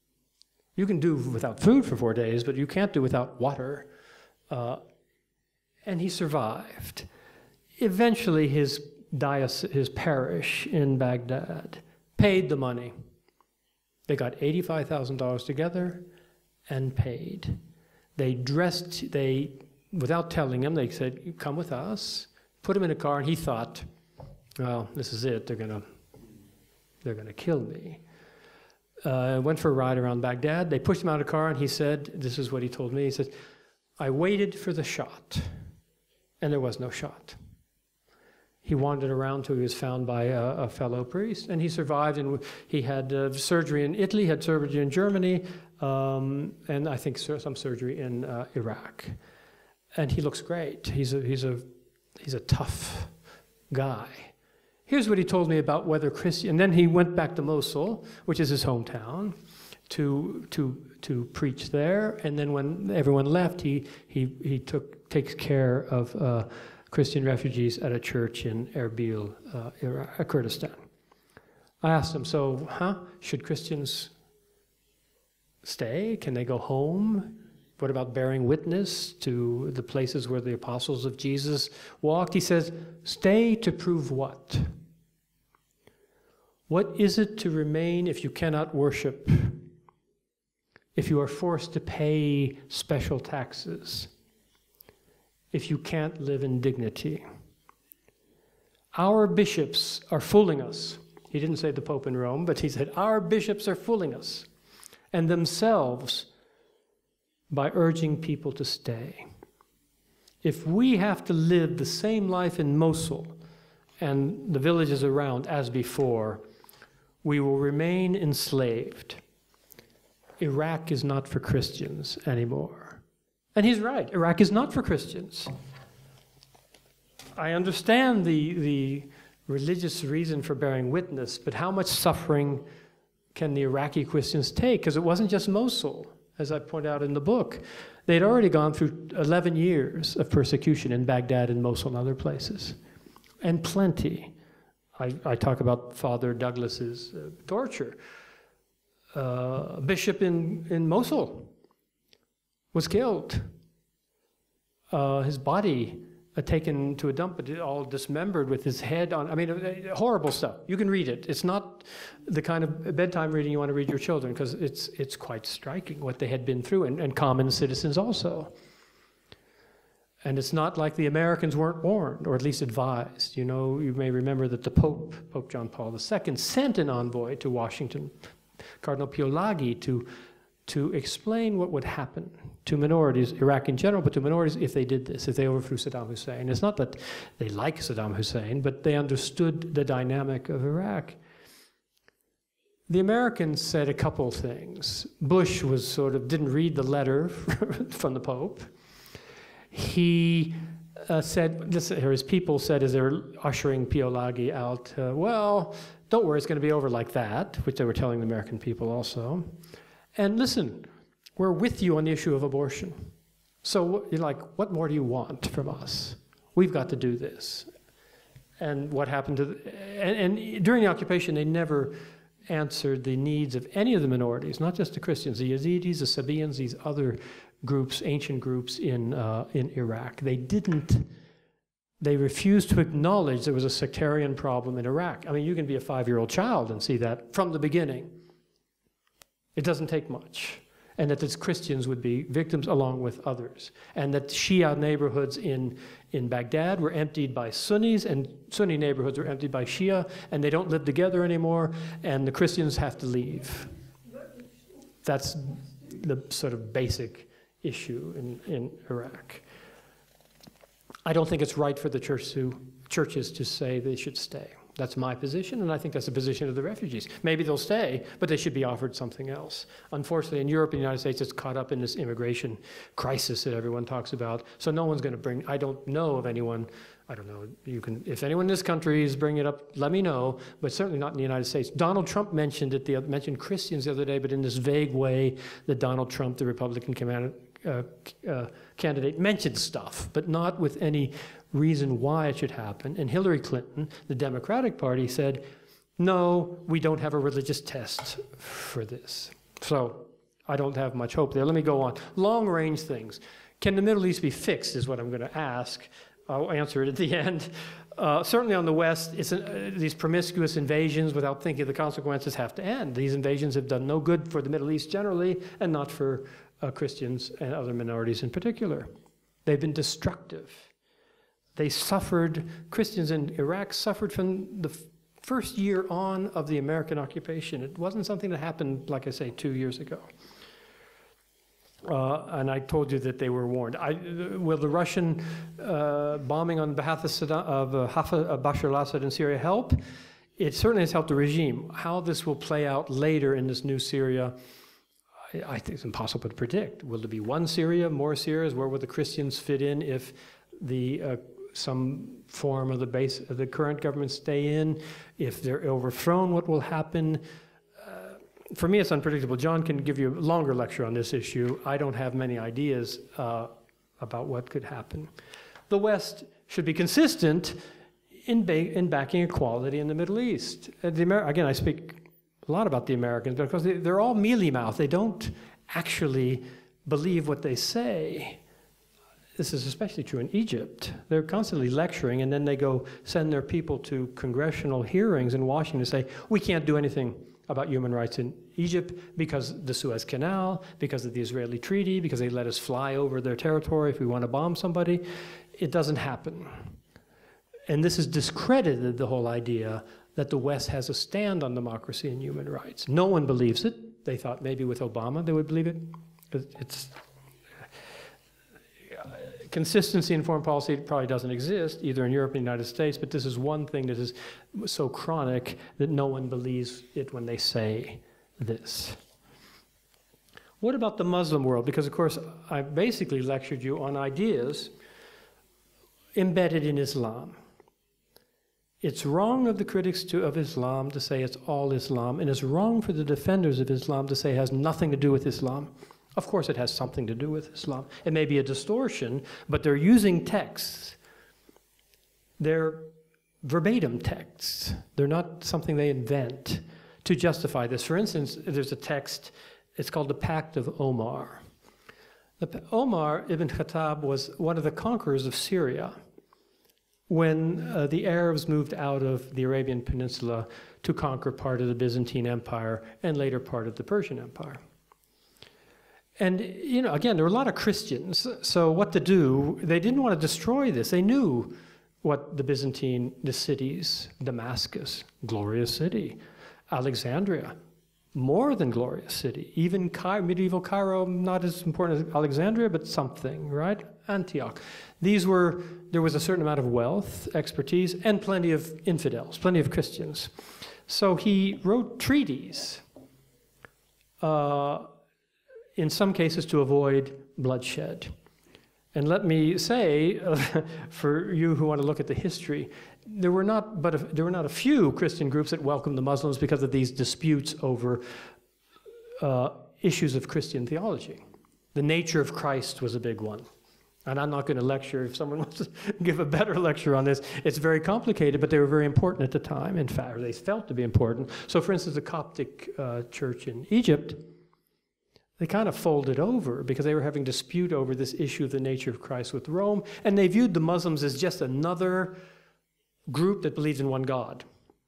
You can do without food for four days, but you can't do without water. Uh, and he survived. Eventually, his diocese, his parish in Baghdad paid the money. They got eighty-five thousand dollars together and paid. They dressed, they, without telling him, they said, "You come with us," put him in a car, and he thought, well, this is it, they're gonna, they're gonna kill me. Uh, went for a ride around Baghdad. They pushed him out of the car, and he said, this is what he told me, he said, "I waited for the shot, and there was no shot." He wandered around till he was found by a, a fellow priest, and he survived, and he had uh, surgery in Italy, had surgery in Germany, um, and I think some surgery in uh, Iraq. And he looks great. He's a, he's a, he's a tough guy. Here's what he told me about whether Christian, and then he went back to Mosul, which is his hometown, to, to, to preach there, and then when everyone left, he, he, he took, takes care of uh, Christian refugees at a church in Erbil, uh, Iraq, Kurdistan. I asked him, so, huh, should Christians stay? Can they go home? What about bearing witness to the places where the apostles of Jesus walked? He says, stay to prove what? What is it to remain if you cannot worship? If you are forced to pay special taxes? If you can't live in dignity? Our bishops are fooling us. He didn't say the Pope in Rome, but he said, our bishops are fooling us, and themselves, by urging people to stay. If we have to live the same life in Mosul and the villages around as before, we will remain enslaved. Iraq is not for Christians anymore. And he's right, Iraq is not for Christians. I understand the, the religious reason for bearing witness, but how much suffering can the Iraqi Christians take? Because it wasn't just Mosul, as I point out in the book. They'd already gone through eleven years of persecution in Baghdad and Mosul and other places, and plenty. I, I talk about Father Douglas's uh, torture. Uh, a bishop in, in Mosul was killed. Uh, his body uh, taken to a dump, but all dismembered with his head on. I mean, uh, horrible stuff. You can read it. It's not the kind of bedtime reading you want to read your children, because it's it's quite striking what they had been through, and, and common citizens also. And it's not like the Americans weren't warned, or at least advised. You know, you may remember that the Pope, Pope John Paul the Second, sent an envoy to Washington, Cardinal Pio Laghi, to to explain what would happen to minorities, Iraq in general, but to minorities if they did this, if they overthrew Saddam Hussein. It's not that they like Saddam Hussein, but they understood the dynamic of Iraq. The Americans said a couple things. Bush was sort of, didn't read the letter from the Pope. He uh, said, this, or his people said as they were ushering Pio Laghi out, uh, well, don't worry, it's going to be over like that, which they were telling the American people also. And listen, we're with you on the issue of abortion. So you're like, what more do you want from us? We've got to do this. And what happened to, the, and, and during the occupation, they never answered the needs of any of the minorities, not just the Christians, the Yazidis, the Sabaeans, these other groups, ancient groups in, uh, in Iraq. They didn't, they refused to acknowledge there was a sectarian problem in Iraq. I mean, you can be a five-year-old child and see that from the beginning. It doesn't take much. And that its Christians would be victims along with others. And that Shia neighborhoods in, in Baghdad were emptied by Sunnis, and Sunni neighborhoods were emptied by Shia, and they don't live together anymore, and the Christians have to leave. That's the sort of basic issue in, in Iraq. I don't think it's right for the church to, churches to say they should stay. That's my position, and I think that's the position of the refugees. Maybe they'll stay, but they should be offered something else. Unfortunately, in Europe and the United States, it's caught up in this immigration crisis that everyone talks about. So no one's going to bring, I don't know of anyone, I don't know, you can, if anyone in this country is bringing it up, let me know, but certainly not in the United States. Donald Trump mentioned it, the, mentioned Christians the other day, but in this vague way that Donald Trump, the Republican command, uh, uh, candidate, mentioned stuff, but not with any reason why it should happen. And Hillary Clinton, the Democratic Party, said, no, we don't have a religious test for this. So I don't have much hope there. Let me go on. Long-range things. Can the Middle East be fixed is what I'm going to ask. I'll answer it at the end. Uh, certainly on the West, it's a, uh, these promiscuous invasions without thinking of the consequences have to end. These invasions have done no good for the Middle East generally and not for uh, Christians and other minorities in particular. They've been destructive. They suffered, Christians in Iraq suffered from the first year on of the American occupation. It wasn't something that happened, like I say, two years ago. Uh, and I told you that they were warned. I, will the Russian uh, bombing on behalf of, Saddam, of, uh, of Bashar al-Assad in Syria help? It certainly has helped the regime. How this will play out later in this new Syria, I, I think it's impossible to predict. Will there be one Syria, more Syrias? Where will the Christians fit in if the uh, some form of the base of the current government stay in? If they're overthrown, what will happen? For me, it's unpredictable. John can give you a longer lecture on this issue. I don't have many ideas uh, about what could happen. The West should be consistent in, ba in backing equality in the Middle East. Uh, the Amer again, I speak a lot about the Americans because they, they're all mealy-mouthed. They don't actually believe what they say. This is especially true in Egypt. They're constantly lecturing, and then they go send their people to congressional hearings in Washington to say, we can't do anything about human rights in Egypt because the Suez Canal, because of the Israeli treaty, because they let us fly over their territory if we want to bomb somebody. It doesn't happen. And this has discredited the whole idea that the West has a stand on democracy and human rights. No one believes it. They thought maybe with Obama they would believe it. It's consistency in foreign policy probably doesn't exist, either in Europe or the United States, but this is one thing that is so chronic that no one believes it when they say this. What about the Muslim world? Because, of course, I basically lectured you on ideas embedded in Islam. It's wrong of the critics to, of Islam to say it's all Islam, and it's wrong for the defenders of Islam to say it has nothing to do with Islam. Of course it has something to do with Islam. It may be a distortion, but they're using texts. They're verbatim texts. They're not something they invent to justify this. For instance, there's a text, it's called the Pact of Omar. The, Omar ibn Khattab was one of the conquerors of Syria when uh, the Arabs moved out of the Arabian Peninsula to conquer part of the Byzantine Empire and later part of the Persian Empire. And, you know, again, there were a lot of Christians, so what to do? They didn't want to destroy this. They knew what the Byzantine, the cities, Damascus, glorious city, Alexandria, more than glorious city, even Cairo, medieval Cairo, not as important as Alexandria, but something, right? Antioch. These were, there was a certain amount of wealth, expertise, and plenty of infidels, plenty of Christians. So he wrote treaties, uh, in some cases to avoid bloodshed. And let me say, uh, for you who want to look at the history, there were not but a, there were not a few Christian groups that welcomed the Muslims because of these disputes over uh, issues of Christian theology. The nature of Christ was a big one. And I'm not going to lecture. If someone wants to give a better lecture on this, it's very complicated, but they were very important at the time. In fact, they felt to be important. So for instance, the Coptic uh, church in Egypt, they kind of folded over because they were having dispute over this issue of the nature of Christ with Rome, and they viewed the Muslims as just another group that believed in one God.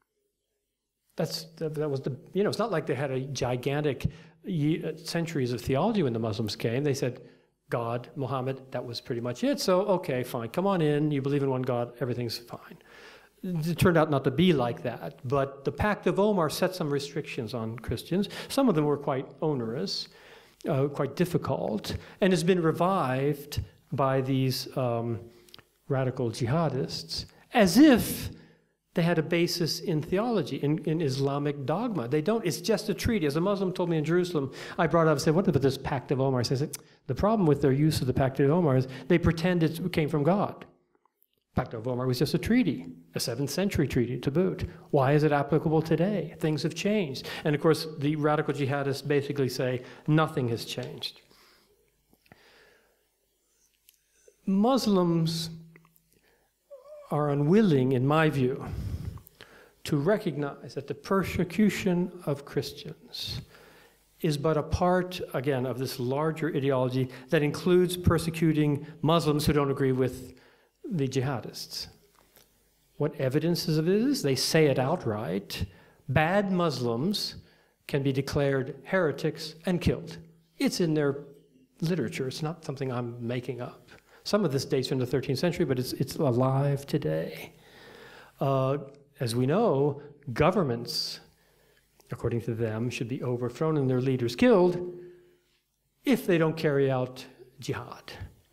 That's, that, that was the, you know, it's not like they had a gigantic centuries of theology when the Muslims came. They said, God, Muhammad, that was pretty much it. So, okay, fine, come on in, you believe in one God, everything's fine. It turned out not to be like that, but the Pact of Omar set some restrictions on Christians. Some of them were quite onerous, uh, quite difficult, and has been revived by these um, radical jihadists as if they had a basis in theology, in, in Islamic dogma. They don't. It's just a treaty. As a Muslim told me in Jerusalem, I brought up and said, what about this Pact of Omar? I said, the problem with their use of the Pact of Omar is they pretend it came from God. Pact of Omar was just a treaty, a seventh century treaty to boot. Why is it applicable today? Things have changed. And of course, the radical jihadists basically say nothing has changed. Muslims are unwilling, in my view, to recognize that the persecution of Christians is but a part, again, of this larger ideology that includes persecuting Muslims who don't agree with the jihadists. What evidence is of this? They say it outright. Bad Muslims can be declared heretics and killed. It's in their literature. It's not something I'm making up. Some of this dates from the thirteenth century, but it's, it's alive today. Uh, as we know, governments, according to them, should be overthrown and their leaders killed if they don't carry out jihad.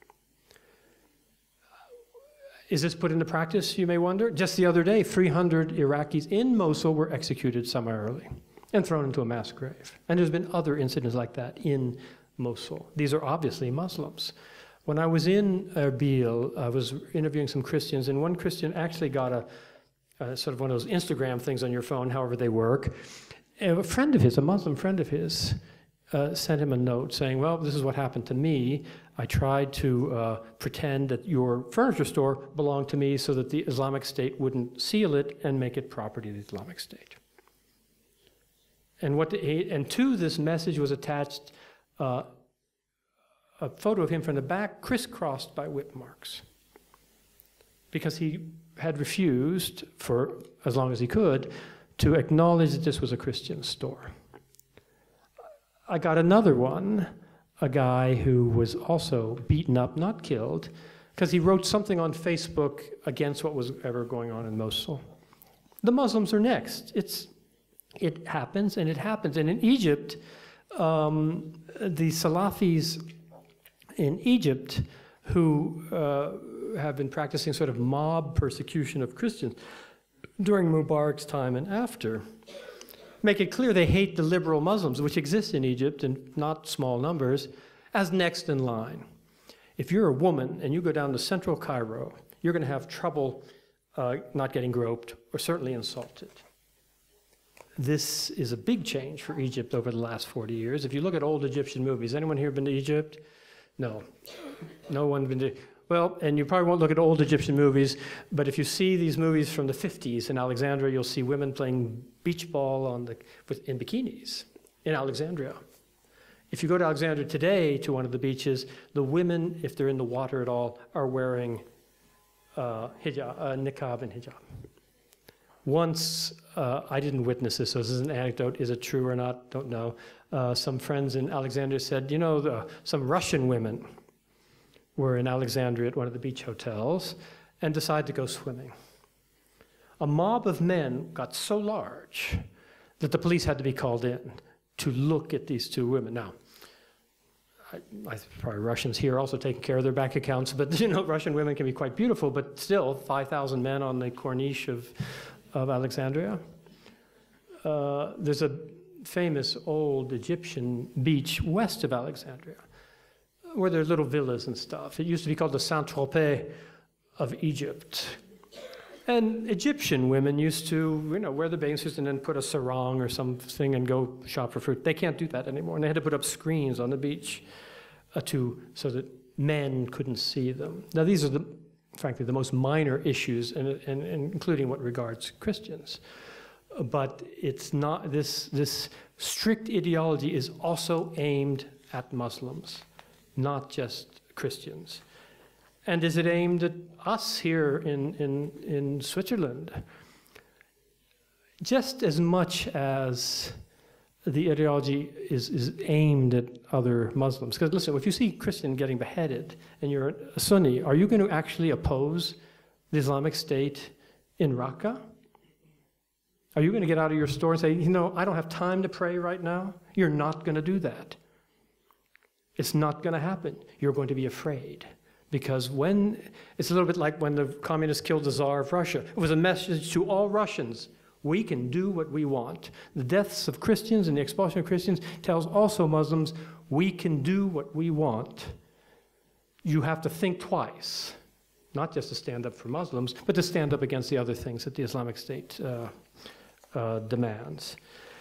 Is this put into practice, you may wonder? Just the other day, three hundred Iraqis in Mosul were executed summarily and thrown into a mass grave. And there's been other incidents like that in Mosul. These are obviously Muslims. When I was in Erbil, I was interviewing some Christians, and one Christian actually got a, a sort of one of those Instagram things on your phone, however they work. And a friend of his, a Muslim friend of his, uh, sent him a note saying, well, this is what happened to me. I tried to uh, pretend that your furniture store belonged to me so that the Islamic State wouldn't seal it and make it property of the Islamic State. And, what the, and to this message was attached uh, a photo of him from the back crisscrossed by whip marks, because he had refused, for as long as he could, to acknowledge that this was a Christian store. I got another one, a guy who was also beaten up, not killed, because he wrote something on Facebook against what was ever going on in Mosul. The Muslims are next. It's, it happens, and it happens. And in Egypt, um, the Salafis in Egypt, who uh, have been practicing sort of mob persecution of Christians during Mubarak's time and after, make it clear they hate the liberal Muslims, which exist in Egypt in not small numbers, as next in line. If you're a woman and you go down to central Cairo, you're going to have trouble uh, not getting groped or certainly insulted. This is a big change for Egypt over the last forty years. If you look at old Egyptian movies, anyone here been to Egypt? No. No one been to... Well, and you probably won't look at old Egyptian movies, but if you see these movies from the fifties in Alexandria, you'll see women playing beach ball on the, with, in bikinis in Alexandria. If you go to Alexandria today to one of the beaches, the women, if they're in the water at all, are wearing uh, hijab, uh, niqab and hijab. Once, uh, I didn't witness this, so this is an anecdote. Is it true or not? Don't know. Uh, some friends in Alexandria said, you know, the, some Russian women were in Alexandria at one of the beach hotels and decided to go swimming. A mob of men got so large that the police had to be called in to look at these two women. Now, I, I probably Russians here also taking care of their bank accounts, but you know, Russian women can be quite beautiful, but still, five thousand men on the Corniche of, of Alexandria. Uh, there's a famous old Egyptian beach west of Alexandria, where there are little villas and stuff. It used to be called the Saint-Tropez of Egypt. And Egyptian women used to, you know, wear the bathing suits and then put a sarong or something and go shop for fruit. They can't do that anymore. And they had to put up screens on the beach uh, to, so that men couldn't see them. Now, these are, the, frankly, the most minor issues, and, and, and including what regards Christians. But it's not, this, this strict ideology is also aimed at Muslims, not just Christians. And is it aimed at us here in, in, in Switzerland? Just as much as the ideology is, is aimed at other Muslims. Because listen, if you see a Christian getting beheaded and you're a Sunni, are you going to actually oppose the Islamic State in Raqqa? Are you going to get out of your store and say, you know, I don't have time to pray right now? You're not going to do that. It's not going to happen. You're going to be afraid. Because when, it's a little bit like when the communists killed the Tsar of Russia. It was a message to all Russians. We can do what we want. The deaths of Christians and the expulsion of Christians tells also Muslims, we can do what we want. You have to think twice, not just to stand up for Muslims, but to stand up against the other things that the Islamic State uh, uh, demands.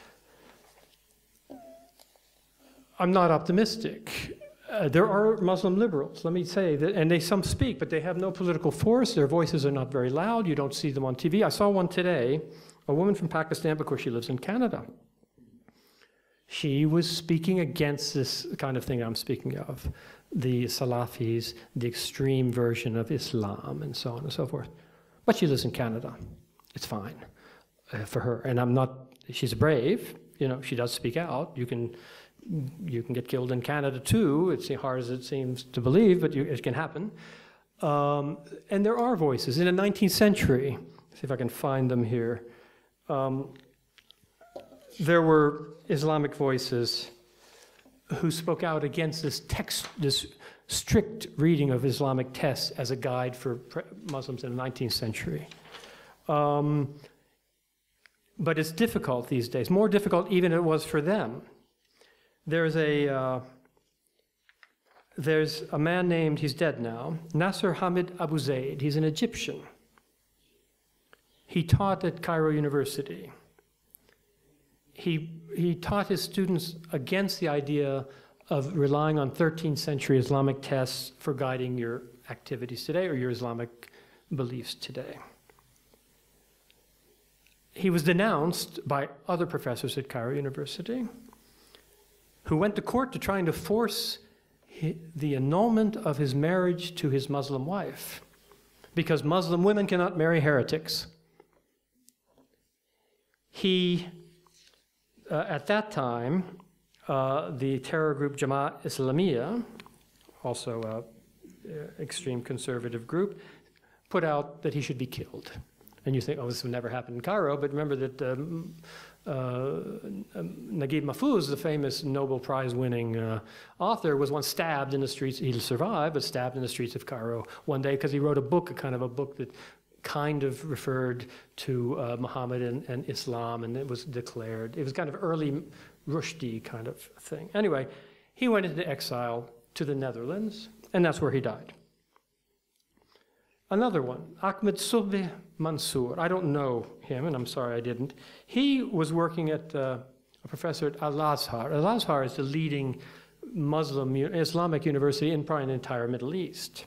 I'm not optimistic. Uh, there are Muslim liberals, let me say, that, and they some speak, but they have no political force. Their voices are not very loud. You don't see them on T V. I saw one today, a woman from Pakistan, of course she lives in Canada. She was speaking against this kind of thing I'm speaking of, the Salafis, the extreme version of Islam, and so on and so forth. But she lives in Canada. It's fine uh, for her. And I'm not, she's brave, you know, she does speak out. You can, you can get killed in Canada too. It's hard as it seems to believe, but you, it can happen. Um, and there are voices. In the nineteenth century, see if I can find them here, um, there were Islamic voices who spoke out against this text, this strict reading of Islamic texts as a guide for Muslims in the nineteenth century. Um, but it's difficult these days, more difficult even than it was for them. There's a, uh, there's a man named, he's dead now, Nasser Hamid Abu Zaid. He's an Egyptian. He taught at Cairo University. He, he taught his students against the idea of relying on thirteenth century Islamic texts for guiding your activities today or your Islamic beliefs today. He was denounced by other professors at Cairo University who went to court to trying to force the annulment of his marriage to his Muslim wife because Muslim women cannot marry heretics. He Uh, at that time, uh, the terror group Jamaat Islamiyah, also an extreme conservative group, put out that he should be killed. And you think, oh, this would never happen in Cairo, but remember that um, uh, Naguib Mahfouz, the famous Nobel Prize-winning uh, author, was once stabbed in the streets. He survived, but stabbed in the streets of Cairo one day because he wrote a book, a kind of a book that kind of referred to uh, Muhammad and, and Islam, and it was declared. It was kind of early Rushdie kind of thing. Anyway, he went into exile to the Netherlands, and that's where he died. Another one, Ahmed Subhi Mansour. I don't know him, and I'm sorry I didn't. He was working at uh, a professor at Al-Azhar. Al-Azhar is the leading Muslim Islamic university in probably the entire Middle East.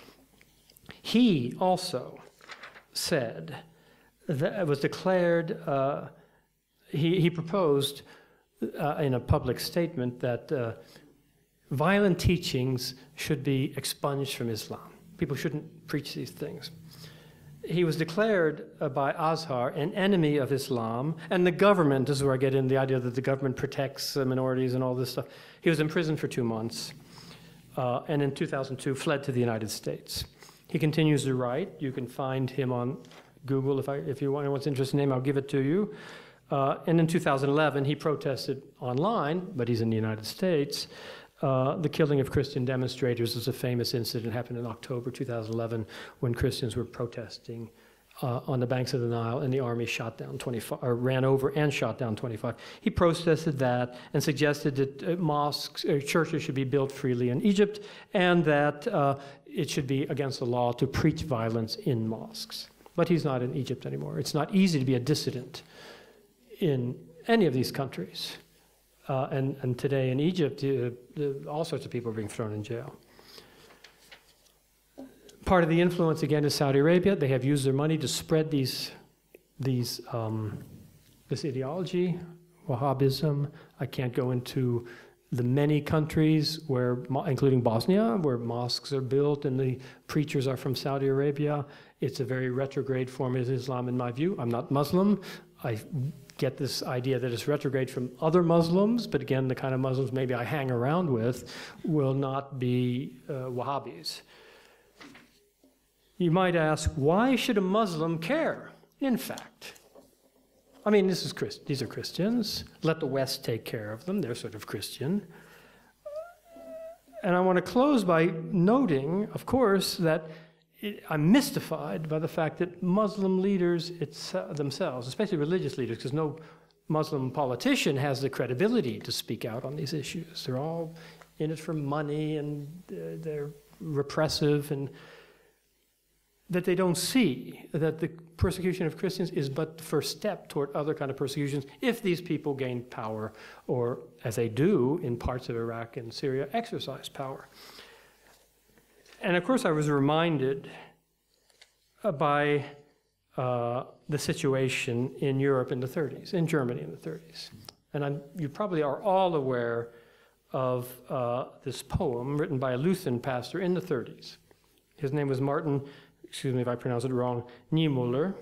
He also said that it was declared, uh, he, he proposed uh, in a public statement that uh, violent teachings should be expunged from Islam. People shouldn't preach these things. He was declared uh, by Azhar an enemy of Islam, and the government, this is where I get in the idea that the government protects uh, minorities and all this stuff. He was in prison for two months, uh, and in two thousand two fled to the United States. He continues to write. You can find him on Google. If, I, if you want anyone's interested in him, I'll give it to you. Uh, and in two thousand eleven, he protested online, but he's in the United States. Uh, the killing of Christian demonstrators is a famous incident, happened in October two thousand eleven, when Christians were protesting uh, on the banks of the Nile, and the army shot down twenty-five, or ran over and shot down twenty-five. He protested that and suggested that uh, mosques, uh, churches should be built freely in Egypt, and that uh, it should be against the law to preach violence in mosques. But he's not in Egypt anymore. It's not easy to be a dissident in any of these countries. Uh, and, and today in Egypt, uh, the, all sorts of people are being thrown in jail. Part of the influence, again, is Saudi Arabia. They have used their money to spread these, these, um, this ideology, Wahhabism. I can't go into the many countries, where, including Bosnia, where mosques are built and the preachers are from Saudi Arabia. It's a very retrograde form of Islam, in my view. I'm not Muslim. I get this idea that it's retrograde from other Muslims, but again, the kind of Muslims maybe I hang around with will not be uh, Wahhabis. You might ask, why should a Muslim care? In fact, I mean, this is Christ- these are Christians. Let the West take care of them. They're sort of Christian. And I want to close by noting, of course, that it, I'm mystified by the fact that Muslim leaders itself, themselves, especially religious leaders, because no Muslim politician has the credibility to speak out on these issues. They're all in it for money, and uh, they're repressive, and that they don't see that the persecution of Christians is but the first step toward other kind of persecutions if these people gain power, or, as they do in parts of Iraq and Syria, exercise power. And of course, I was reminded uh, by uh, the situation in Europe in the thirties, in Germany in the thirties. And I'm, you probably are all aware of uh, this poem written by a Lutheran pastor in the thirties. His name was Martin, excuse me if I pronounce it wrong, Niemöller.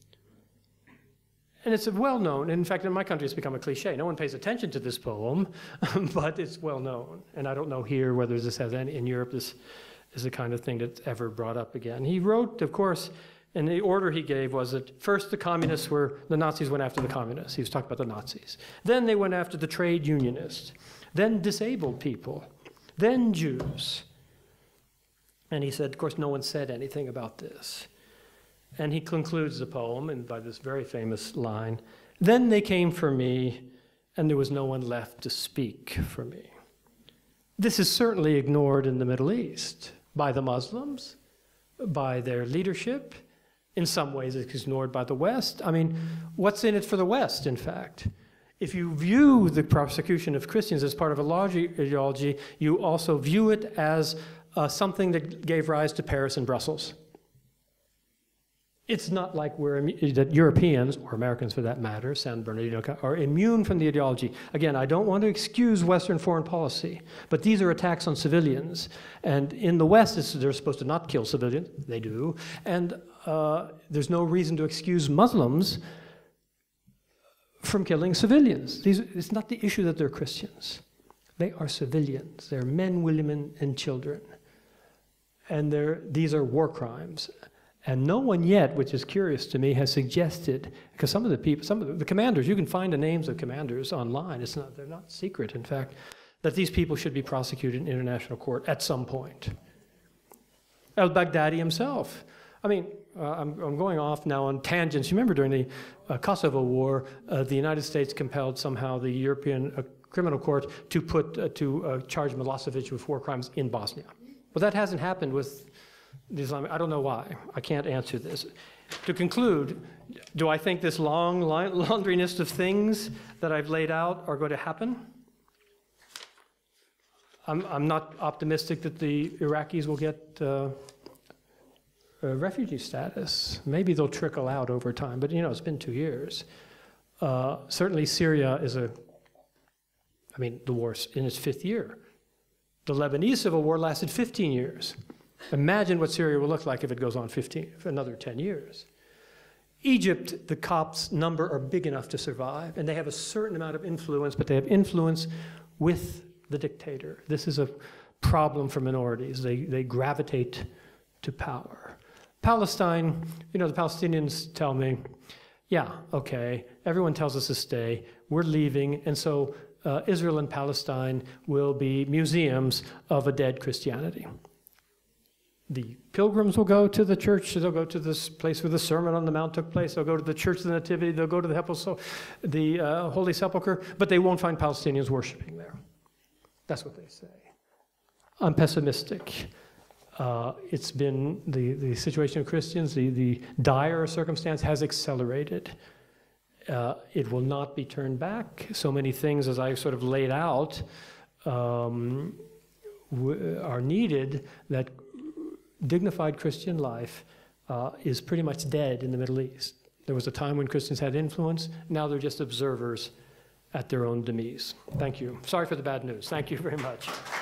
And it's well known. In fact, in my country, it's become a cliche. No one pays attention to this poem, but it's well known. And I don't know here whether this has any, in Europe, this is the kind of thing that's ever brought up again. He wrote, of course, and the order he gave was that first the communists were, the Nazis went after the communists. He was talking about the Nazis. Then they went after the trade unionists. Then disabled people. Then Jews. And he said, of course, no one said anything about this. And he concludes the poem and by this very famous line, "Then they came for me, and there was no one left to speak for me." This is certainly ignored in the Middle East by the Muslims, by their leadership. In some ways, it's ignored by the West. I mean, what's in it for the West, in fact? If you view the persecution of Christians as part of a larger ideology, you also view it as uh, something that gave rise to Paris and Brussels. It's not like we're, that Europeans, or Americans for that matter, San Bernardino, are immune from the ideology. Again, I don't want to excuse Western foreign policy, but these are attacks on civilians. And in the West, it's, they're supposed to not kill civilians. They do. And uh, there's no reason to excuse Muslims from killing civilians. These, it's not the issue that they're Christians. They are civilians. They're men, women, and children. And they're, these are war crimes. And no one yet, which is curious to me, has suggested, because some of the people, some of the, the commanders, you can find the names of commanders online. It's not, they're not secret, in fact, that these people should be prosecuted in international court at some point. Al-Baghdadi himself. I mean, uh, I'm, I'm going off now on tangents. You remember during the uh, Kosovo War, uh, the United States compelled somehow the European uh, Criminal Court to put uh, to uh, charge Milosevic with war crimes in Bosnia. Well, that hasn't happened with the Islamic. I don't know why. I can't answer this. To conclude, do I think this long laundry list of things that I've laid out are going to happen? I'm, I'm not optimistic that the Iraqis will get uh, uh, refugee status. Maybe they'll trickle out over time, but you know, it's been two years. Uh, certainly Syria is a, I mean, the war's in its fifth year. The Lebanese civil war lasted fifteen years. Imagine what Syria will look like if it goes on fifteen, for another ten years. Egypt, the Copts' number are big enough to survive, and they have a certain amount of influence, but they have influence with the dictator. This is a problem for minorities. They, they gravitate to power. Palestine, you know, the Palestinians tell me, yeah, okay, everyone tells us to stay, we're leaving, and so uh, Israel and Palestine will be museums of a dead Christianity. The pilgrims will go to the church, they'll go to this place where the Sermon on the Mount took place, they'll go to the Church of the Nativity, they'll go to the, the uh, Holy Sepulchre, but they won't find Palestinians worshiping there. That's what they say. I'm pessimistic. Uh, it's been, the, the situation of Christians, the, the dire circumstance has accelerated. Uh, it will not be turned back. So many things, as I sort of laid out, um, w are needed that dignified Christian life uh, is pretty much dead in the Middle East. There was a time when Christians had influence. Now they're just observers at their own demise. Thank you. Sorry for the bad news. Thank you very much.